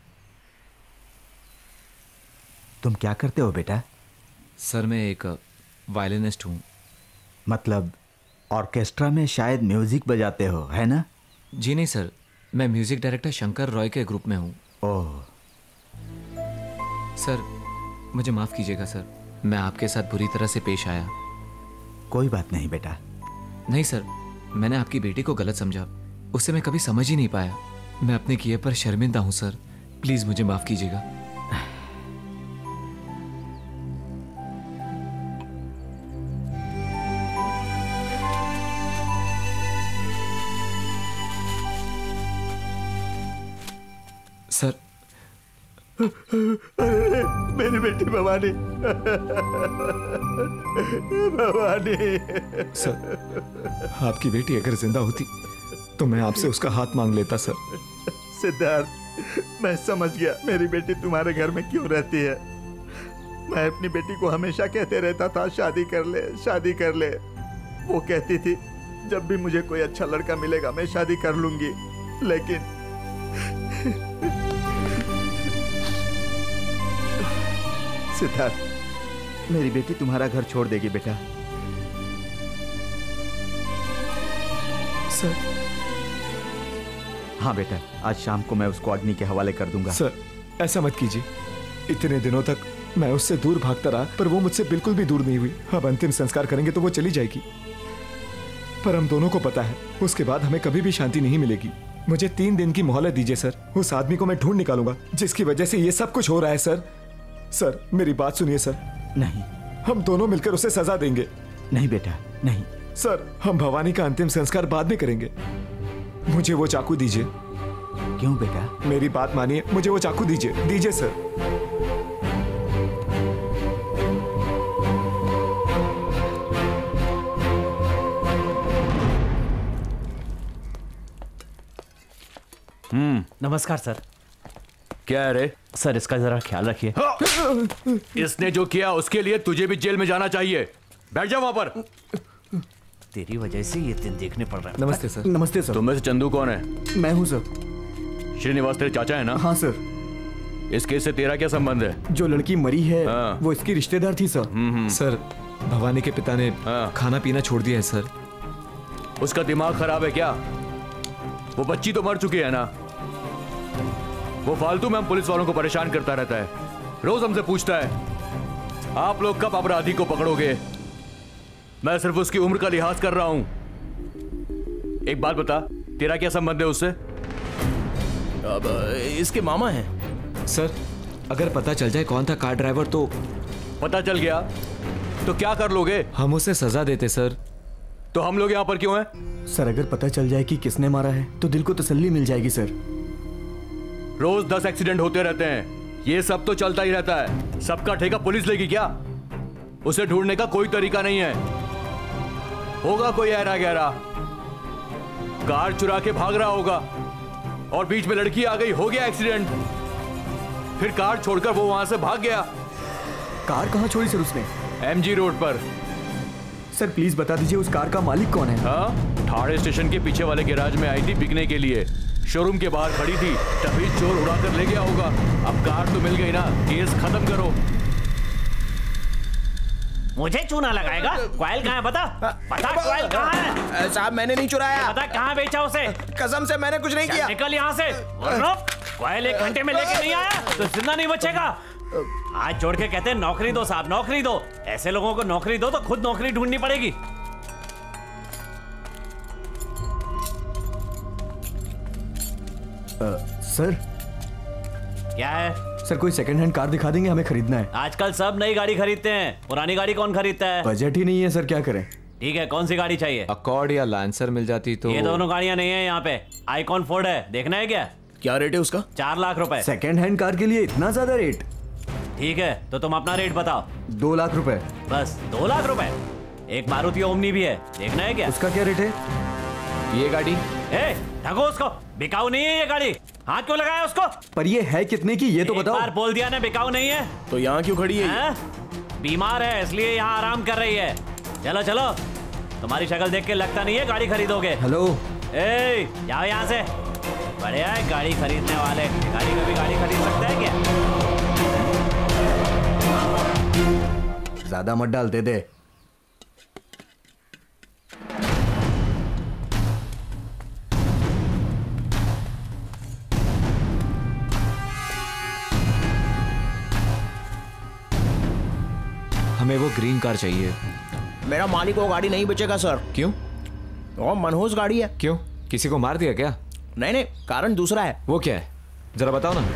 तुम क्या करते हो बेटा? सर मैं एक वायलिनिस्ट हूँ। मतलब ऑर्केस्ट्रा में शायद म्यूजिक बजाते हो, है ना? जी नहीं सर, मैं म्यूजिक डायरेक्टर शंकर रॉय के ग्रुप में हूँ। ओह सर मुझे माफ़ कीजिएगा सर, मैं आपके साथ बुरी तरह से पेश आया। कोई बात नहीं बेटा। नहीं सर, मैंने आपकी बेटी को गलत समझा, उसे मैं कभी समझ ही नहीं पाया। मैं अपने किए पर शर्मिंदा हूँ सर, प्लीज़ मुझे माफ़ कीजिएगा। सर। अरे मेरी बेटी भवानी, भवानी। सर, आपकी बेटी अगर जिंदा होती तो मैं आपसे उसका हाथ मांग लेता सर। सिद्धार्थ, मैं समझ गया मेरी बेटी तुम्हारे घर में क्यों रहती है। मैं अपनी बेटी को हमेशा कहते रहता था शादी कर ले, शादी कर ले। वो कहती थी जब भी मुझे कोई अच्छा लड़का मिलेगा मैं शादी कर लूंगी, लेकिन सिद्धार्थ, मेरी बेटी तुम्हारा घर छोड़ देगी बेटा। सर। हाँ बेटा, आज शाम को मैं उसको अग्नि के हवाले कर दूंगा। सर ऐसा मत कीजिए, इतने दिनों तक मैं उससे दूर भागता रहा पर वो मुझसे बिल्कुल भी दूर नहीं हुई। अब अंतिम संस्कार करेंगे तो वो चली जाएगी, पर हम दोनों को पता है उसके बाद हमें कभी भी शांति नहीं मिलेगी। मुझे तीन दिन की मोहलत दीजिए सर, उस आदमी को मैं ढूंढ निकालूंगा जिसकी वजह से ये सब कुछ हो रहा है। सर सर मेरी बात सुनिए सर। नहीं, हम दोनों मिलकर उसे सजा देंगे। नहीं बेटा, नहीं। सर हम भवानी का अंतिम संस्कार बाद में करेंगे। मुझे वो चाकू दीजिए। क्यों बेटा? मेरी बात मानिए, मुझे वो चाकू दीजिए, दीजिए सर। हम्म नमस्कार सर। क्या है रे? सर इसका जरा ख्याल रखिए। इसने जो किया उसके लिए तुझे भी जेल में जाना चाहिए। बैठ जा वहां पर। तेरी वजह से ये दिन देखने पड़ रहा है। नमस्ते सर। नमस्ते सर। तुम में से चंदू कौन है? मैं हूँ सर। श्रीनिवास तेरे चाचा है ना? हाँ सर। इस केस से तेरा क्या संबंध है? जो लड़की मरी है हाँ। वो इसकी रिश्तेदार थी सर। सर भवानी के पिता ने हाँ। खाना पीना छोड़ दिया है सर। उसका दिमाग खराब है क्या? वो बच्ची तो मर चुकी है ना। वो फालतू में हम पुलिस वालों को परेशान करता रहता है। रोज हमसे पूछता है आप लोग कब अपराधी को पकड़ोगे। मैं सिर्फ उसकी उम्र का लिहाज कर रहा हूं। एक बात बता, तेरा क्या संबंध है उससे? अब इसके मामा हैं। सर अगर पता चल जाए कौन था कार ड्राइवर तो? पता चल गया तो क्या कर लोगे? हम उसे सजा देते सर। तो हम लोग यहाँ पर क्यों हैं? सर अगर पता चल जाए कि किसने मारा है तो दिल को तसल्ली मिल जाएगी सर। रोज दस एक्सीडेंट होते रहते हैं, ये सब तो चलता ही रहता है। सबका ठेका पुलिस लेगी क्या? उसे ढूंढने का कोई तरीका नहीं है। होगा कोई ऐरा गहरा, कार चुरा के भाग रहा होगा और बीच में लड़की आ गई, हो गया एक्सीडेंट। फिर कार छोड़कर वो वहां से भाग गया। कार कहाँ छोड़ी सर उसने? एमजी रोड पर। सर प्लीज बता दीजिए उस कार का मालिक कौन है? हाँ, ठाणे स्टेशन के पीछे वाले गैराज में आई थी बिकने के लिए। शोरूम के बाहर खड़ी थी, तभी चोर उड़ाकर ले गया होगा। अब कार तो मिल गई ना, केस खत्म करो। मुझे चूना लगाएगा? क्वाइल कहाँ है बता? बता क्वाइल कहाँ है? साहब मैंने नहीं चुराया। बता कहाँ बेचा उसे? कसम से मैंने कुछ नहीं किया। निकल यहाँ से। क्वाइल एक घंटे में लेके नहीं आया तो जिंदा नहीं बचेगा। आज जोड़ के कहते हैं नौकरी दो साहब, नौकरी दो। ऐसे लोगों को नौकरी दो तो खुद नौकरी ढूंढनी पड़ेगी। आ, सर क्या है? सर कोई सेकंड हैंड कार दिखा देंगे, हमें खरीदना है। आजकल सब नई गाड़ी खरीदते हैं, पुरानी गाड़ी कौन खरीदता है? बजट ही नहीं है सर, क्या करें? ठीक है, कौन सी गाड़ी चाहिए? अकॉर्ड या लैंसर मिल जाती तो। ये दोनों गाड़ियां नहीं है यहाँ पे। आईकॉन फोर्ड है, देखना है क्या? क्या रेट है उसका? चार लाख रुपए। सेकंड हैंड कार के लिए इतना ज्यादा रेट? ठीक है तो तुम अपना रेट बताओ। दो लाख रुपए। बस दो लाख रुपए? एक मारुति ओमनी भी है, देखना है क्या? उसका क्या रेट है? ये गाड़ी? ए, ढको उसको, बिकाऊ नहीं है ये गाड़ी। हाथ क्यों लगाया उसको? पर ये है कितने की ये तो बताओ। एक बार बोल दिया ना बिकाऊ नहीं है। तो यहाँ क्यों खड़ी है? है? बीमार है इसलिए यहाँ आराम कर रही है। चलो चलो, तुम्हारी शक्ल देख के लगता नहीं है गाड़ी खरीदोगे। हेलो ए, जाओ यहाँ से। बढ़िया है गाड़ी खरीदने वाले। गाड़ी कभी गाड़ी खरीद सकता है क्या? ज्यादा मत डाल, दे दे। हमें वो ग्रीन कार चाहिए। मेरा मालिक वो गाड़ी नहीं बेचेगा सर। क्यों? वो मनहूस गाड़ी है। क्यों, किसी को मार दिया क्या? नहीं नहीं, कारण दूसरा है। वो क्या है जरा बताओ ना।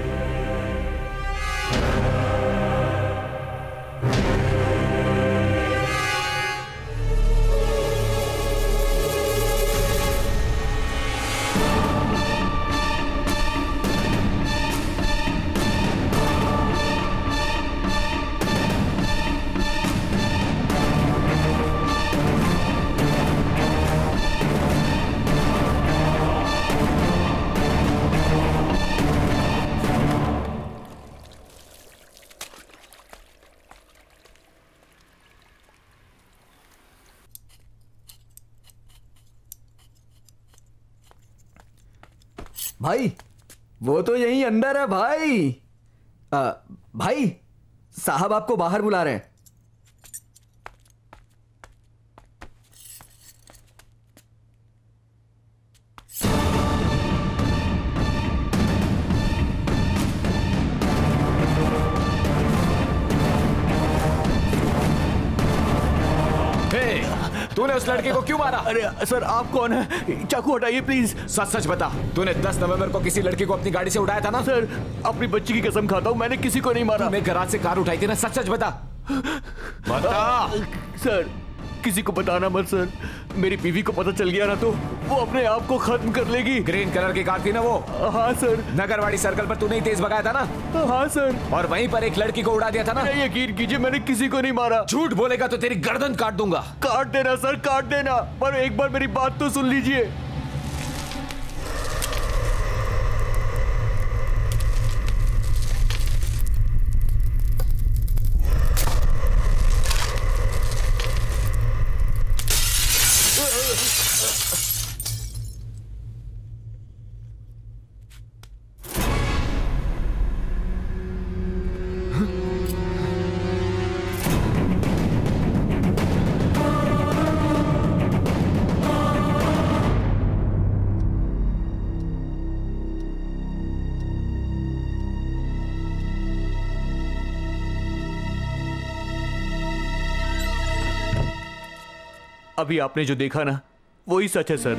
भाई वो तो यहीं अंदर है भाई। आ, भाई साहब आपको बाहर बुला रहे हैं। तूने उस लड़के को क्यों मारा? अरे सर आप कौन है? चाकू हटाइए प्लीज। सच सच बता, तूने दस नवंबर को किसी लड़की को अपनी गाड़ी से उठाया था ना? सर अपनी बच्ची की कसम खाता हूँ, मैंने किसी को नहीं मारा। तूने गराज से कार उठाई थी ना? सच सच बता। बता। सर किसी को बताना मत सर। मेरी बीवी को पता चल गया ना तो वो अपने आप को खत्म कर लेगी। ग्रीन कलर की कार थी ना वो? हाँ सर। नगरवाड़ी सर्कल पर तूने ही तेज भगाया था ना? हाँ सर। और वहीं पर एक लड़की को उड़ा दिया था ना? यकीन कीजिए मैंने किसी को नहीं मारा। झूठ बोलेगा तो तेरी गर्दन काट दूंगा। काट देना सर, काट देना, पर एक बार मेरी बात तो सुन लीजिए। अभी आपने जो देखा ना वही सच है सर।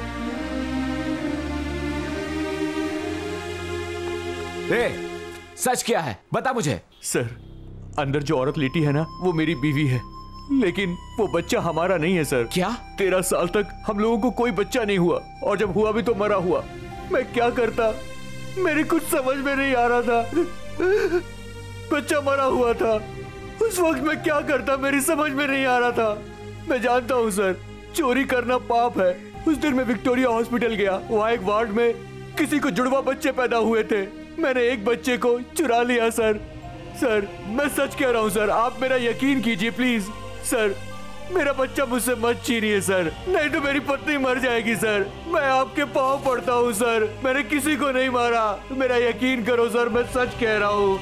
ए, सच क्या है बता मुझे। सर अंदर जो औरत लेटी है ना वो मेरी बीवी है, लेकिन वो बच्चा हमारा नहीं है सर। क्या? तेरह साल तक हम लोगों को कोई बच्चा नहीं हुआ, और जब हुआ भी तो मरा हुआ। मैं क्या करता, मेरी कुछ समझ में नहीं आ रहा था। बच्चा मरा हुआ था, उस वक्त मैं क्या करता मेरी समझ में नहीं आ रहा था। मैं जानता हूँ सर चोरी करना पाप है। उस दिन मैं विक्टोरिया हॉस्पिटल गया, वहाँ एक वार्ड में किसी को जुड़वा बच्चे पैदा हुए थे। मैंने एक बच्चे को चुरा लिया सर। सर मैं सच कह रहा हूँ सर, आप मेरा यकीन कीजिए प्लीज। सर मेरा बच्चा मुझसे मत छीनिए सर, नहीं तो मेरी पत्नी मर जाएगी सर। मैं आपके पाँव पड़ता हूँ सर, मैंने किसी को नहीं मारा, मेरा यकीन करो सर, मैं सच कह रहा हूँ।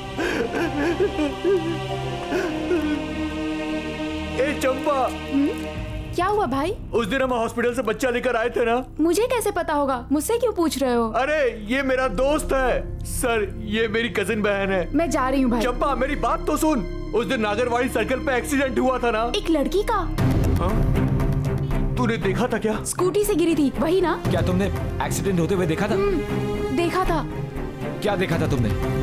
ए चंपा। क्या हुआ भाई? उस दिन हम हॉस्पिटल से बच्चा लेकर आए थे ना। मुझे कैसे पता होगा, मुझसे क्यों पूछ रहे हो? अरे ये मेरा दोस्त है सर, ये मेरी कजिन बहन है। मैं जा रही हूँ भाई। चंपा मेरी बात तो सुन, उस दिन नागरवाड़ी सर्कल पे एक्सीडेंट हुआ था ना एक लड़की का। हाँ? तूने देखा था क्या? स्कूटी से गिरी थी वही ना? क्या तुमने एक्सीडेंट होते हुए देखा था? देखा था। क्या देखा था तुमने?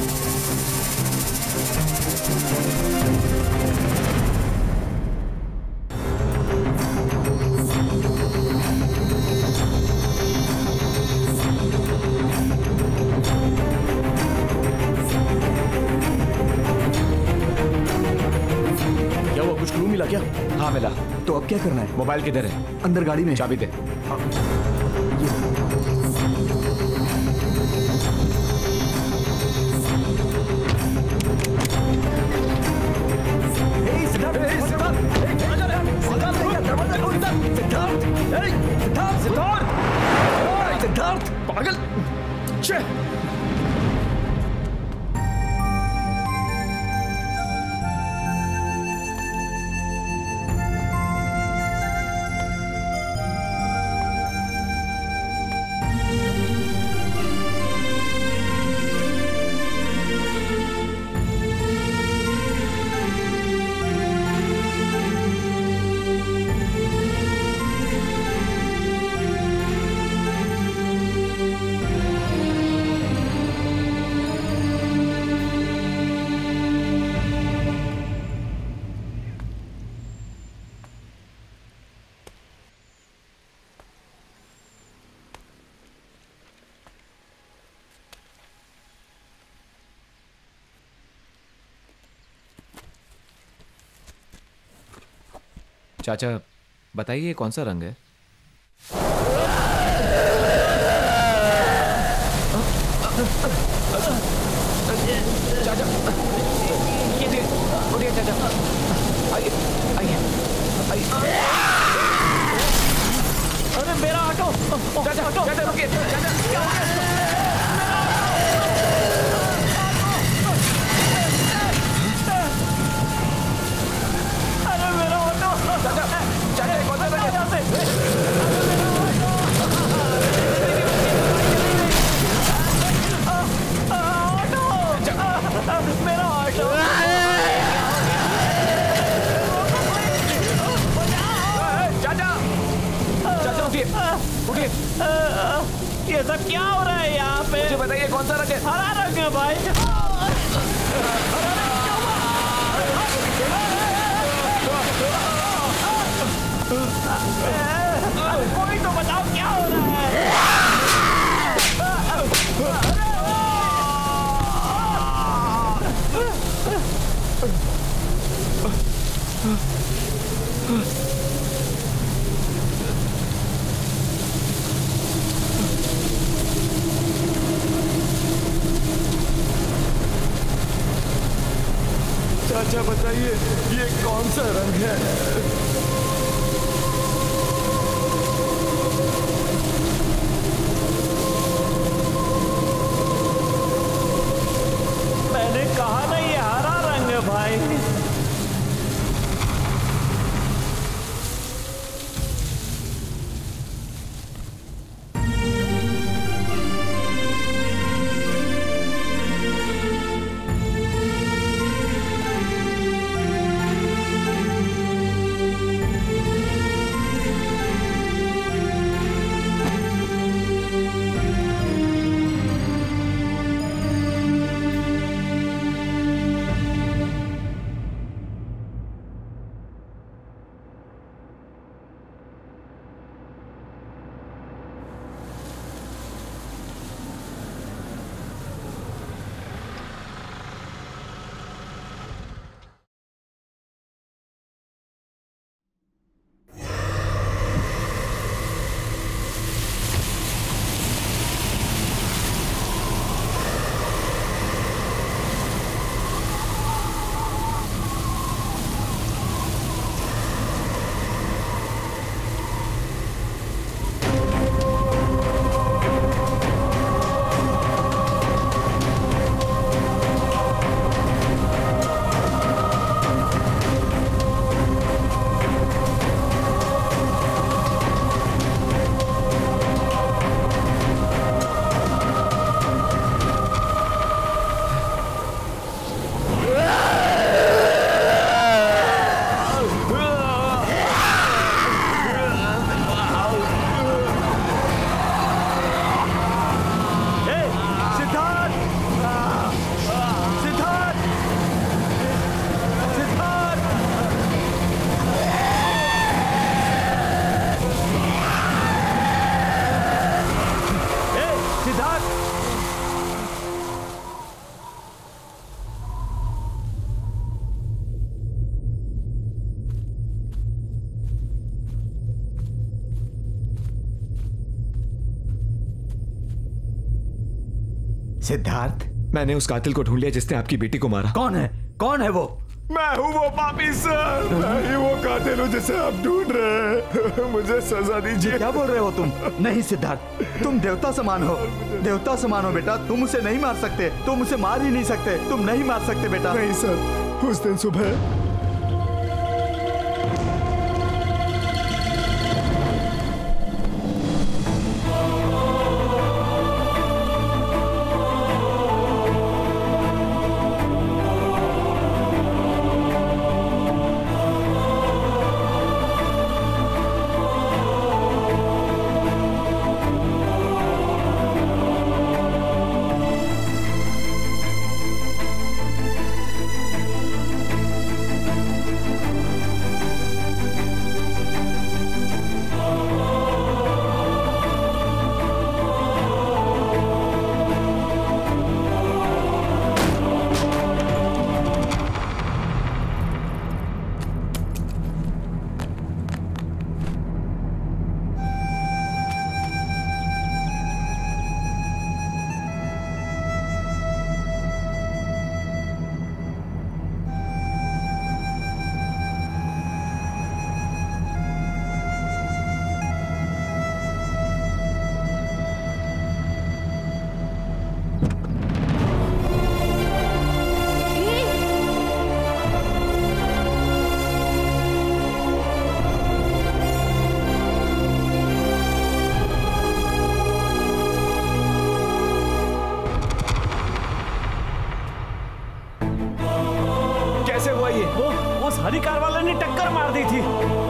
कुछ क्लू मिला क्या? हाँ मिला। तो अब क्या करना है? मोबाइल किधर है? अंदर गाड़ी में। चाबी दे। सिद्धार्थ पागल। चाचा बताइए कौन सा रंग है? चाचा ये उठिए चाचा, आइए आइए आइए। अरे मेरा ऑटो। चाचा चाचा रुकिए। चाचा क्या हो गया? चाचा चाचा कौन सा रंग है? मेरा ऑटो। चाचा चाचा उठिए उठिए। ये सब क्या हो रहा है यहाँ पे? मुझे बताइए कौन सा रंग है? हरा रंग है भाई। अच्छा बताइए ये कौन सा रंग है? मैंने कहा ना ये हरा रंग है भाई। सिद्धार्थ, मैंने उस कातिल को ढूंढ लिया जिसने आपकी बेटी को मारा। कौन है? कौन है वो? मैं हूँ वो पापी सर। मैं ही वो कातिल हूँ जिसे आप ढूंढ रहे हैं। मुझे सजा दीजिए। क्या बोल रहे हो तुम? नहीं सिद्धार्थ, तुम देवता समान हो। देवता समान हो बेटा। तुम उसे नहीं मार सकते। तुम उसे मार ही नहीं सकते। तुम नहीं मार सकते बेटा। नहीं सर, उस दिन सुबह हरी कार वाले ने टक्कर मार दी थी।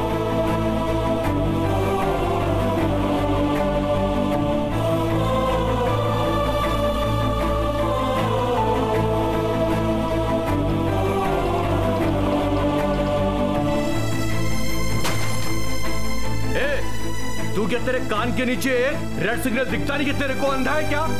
ए, तू क्या तेरे कान के नीचे रेड सिग्नल दिखता नहीं कि तेरे को अंधा है क्या?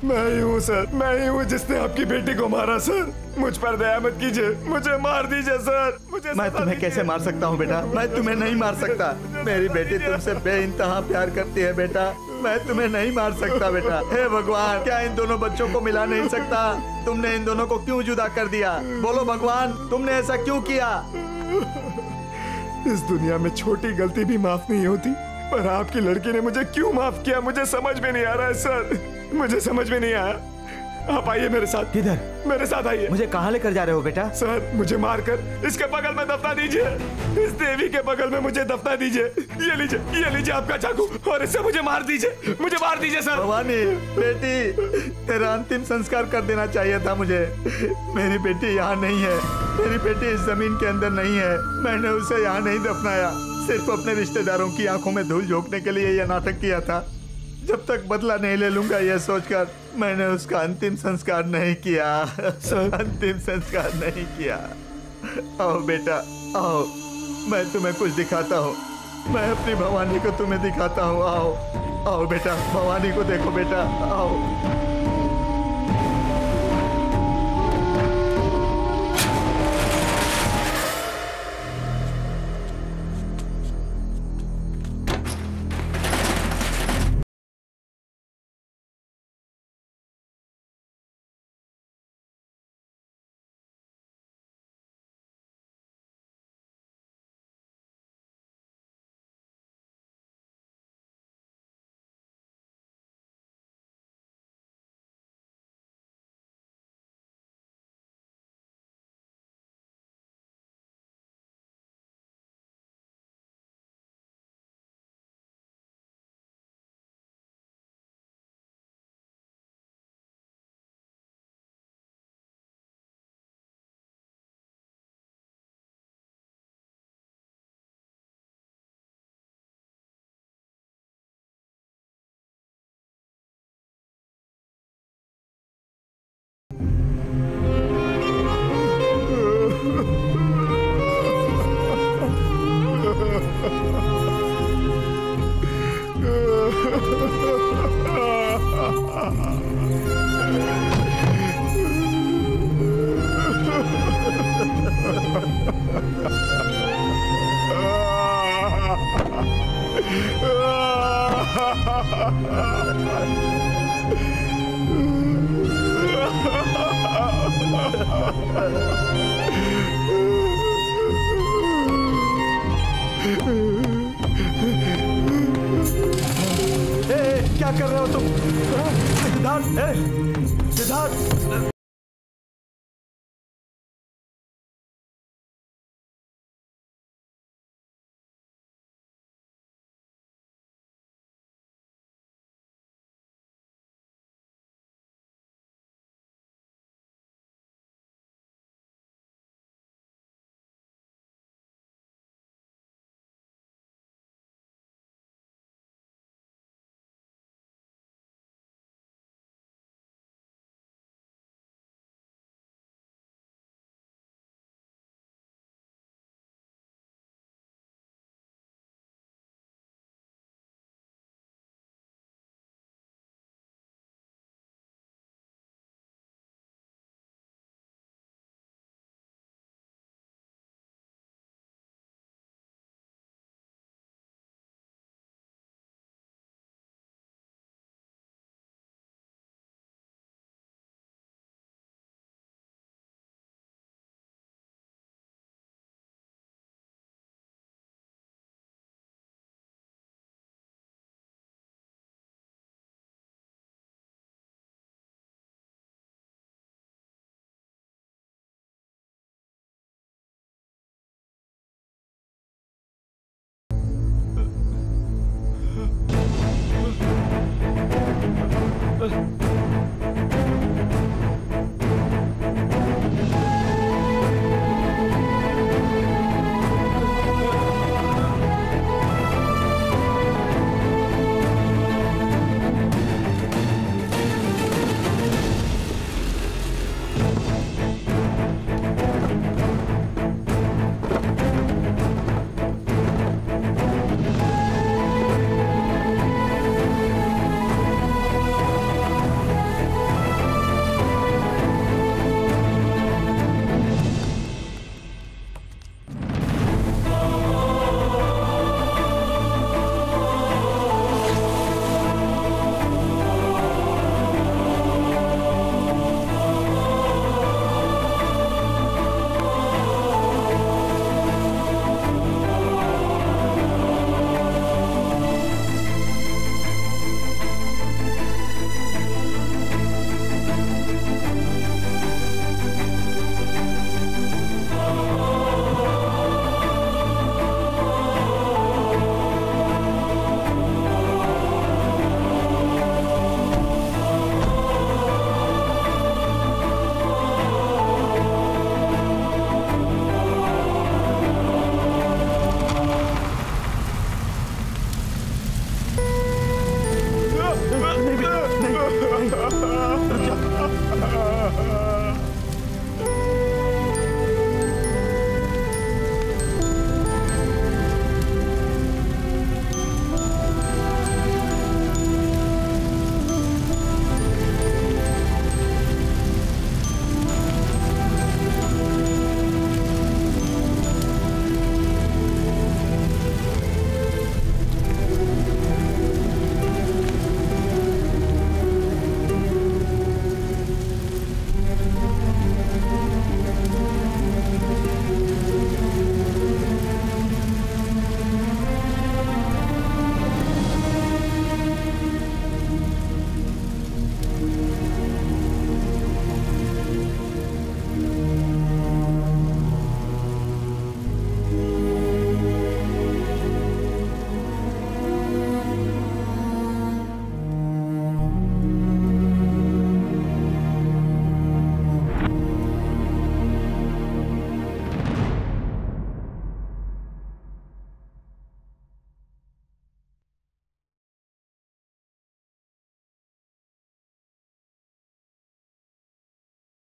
मैं ही हूँ सर, मैं ही हूँ जिसने आपकी बेटी को मारा सर। मुझ पर दया मत कीजिए, मुझे मार दीजिए सर। मुझे मैं तुम्हें कैसे मार सकता हूँ बेटा? मैं तुम्हें नहीं मार सकता। मेरी बेटी तुमसे बेइंतहा प्यार करती है बेटा। मैं तुम्हें नहीं मार सकता बेटा। हे भगवान, क्या इन दोनों बच्चों को मिला नहीं सकता? तुमने इन दोनों को क्यों जुदा कर दिया? बोलो भगवान, तुमने ऐसा क्यों किया? इस दुनिया में छोटी गलती भी माफ नहीं होती, पर आपकी लड़की ने मुझे क्यों माफ किया मुझे समझ में नहीं आ रहा है सर। मुझे समझ में नहीं आया। आप आइए मेरे साथ। किधर? मेरे साथ आइए। मुझे कहाँ लेकर जा रहे हो बेटा? सर, मुझे मारकर इसके बगल में दफना दीजिए। इस देवी के बगल में मुझे दफना दीजिए। ये लीजिए, ये लीजिए आपका चाकू, और इससे मुझे मार दीजिए। मुझे मार दीजिए सर। भवानी बेटी, तेरा अंतिम संस्कार कर देना चाहिए था मुझे। मेरी बेटी यहाँ नहीं है। मेरी बेटी इस जमीन के अंदर नहीं है। मैंने उसे यहाँ नहीं दफनाया, सिर्फ अपने रिश्तेदारों की आंखों में धूल झोंकने के लिए यह नाटक किया था। जब तक बदला नहीं ले लूंगा यह सोचकर मैंने उसका अंतिम संस्कार नहीं किया। अंतिम संस्कार नहीं किया। आओ बेटा, आओ, मैं तुम्हें कुछ दिखाता हूँ। मैं अपनी भवानी को तुम्हें दिखाता हूँ। आओ, आओ बेटा, भवानी को देखो बेटा, आओ। क्या कर रहे हो तुम? सिद्धार्थ, सिद्धार्थ। Uh.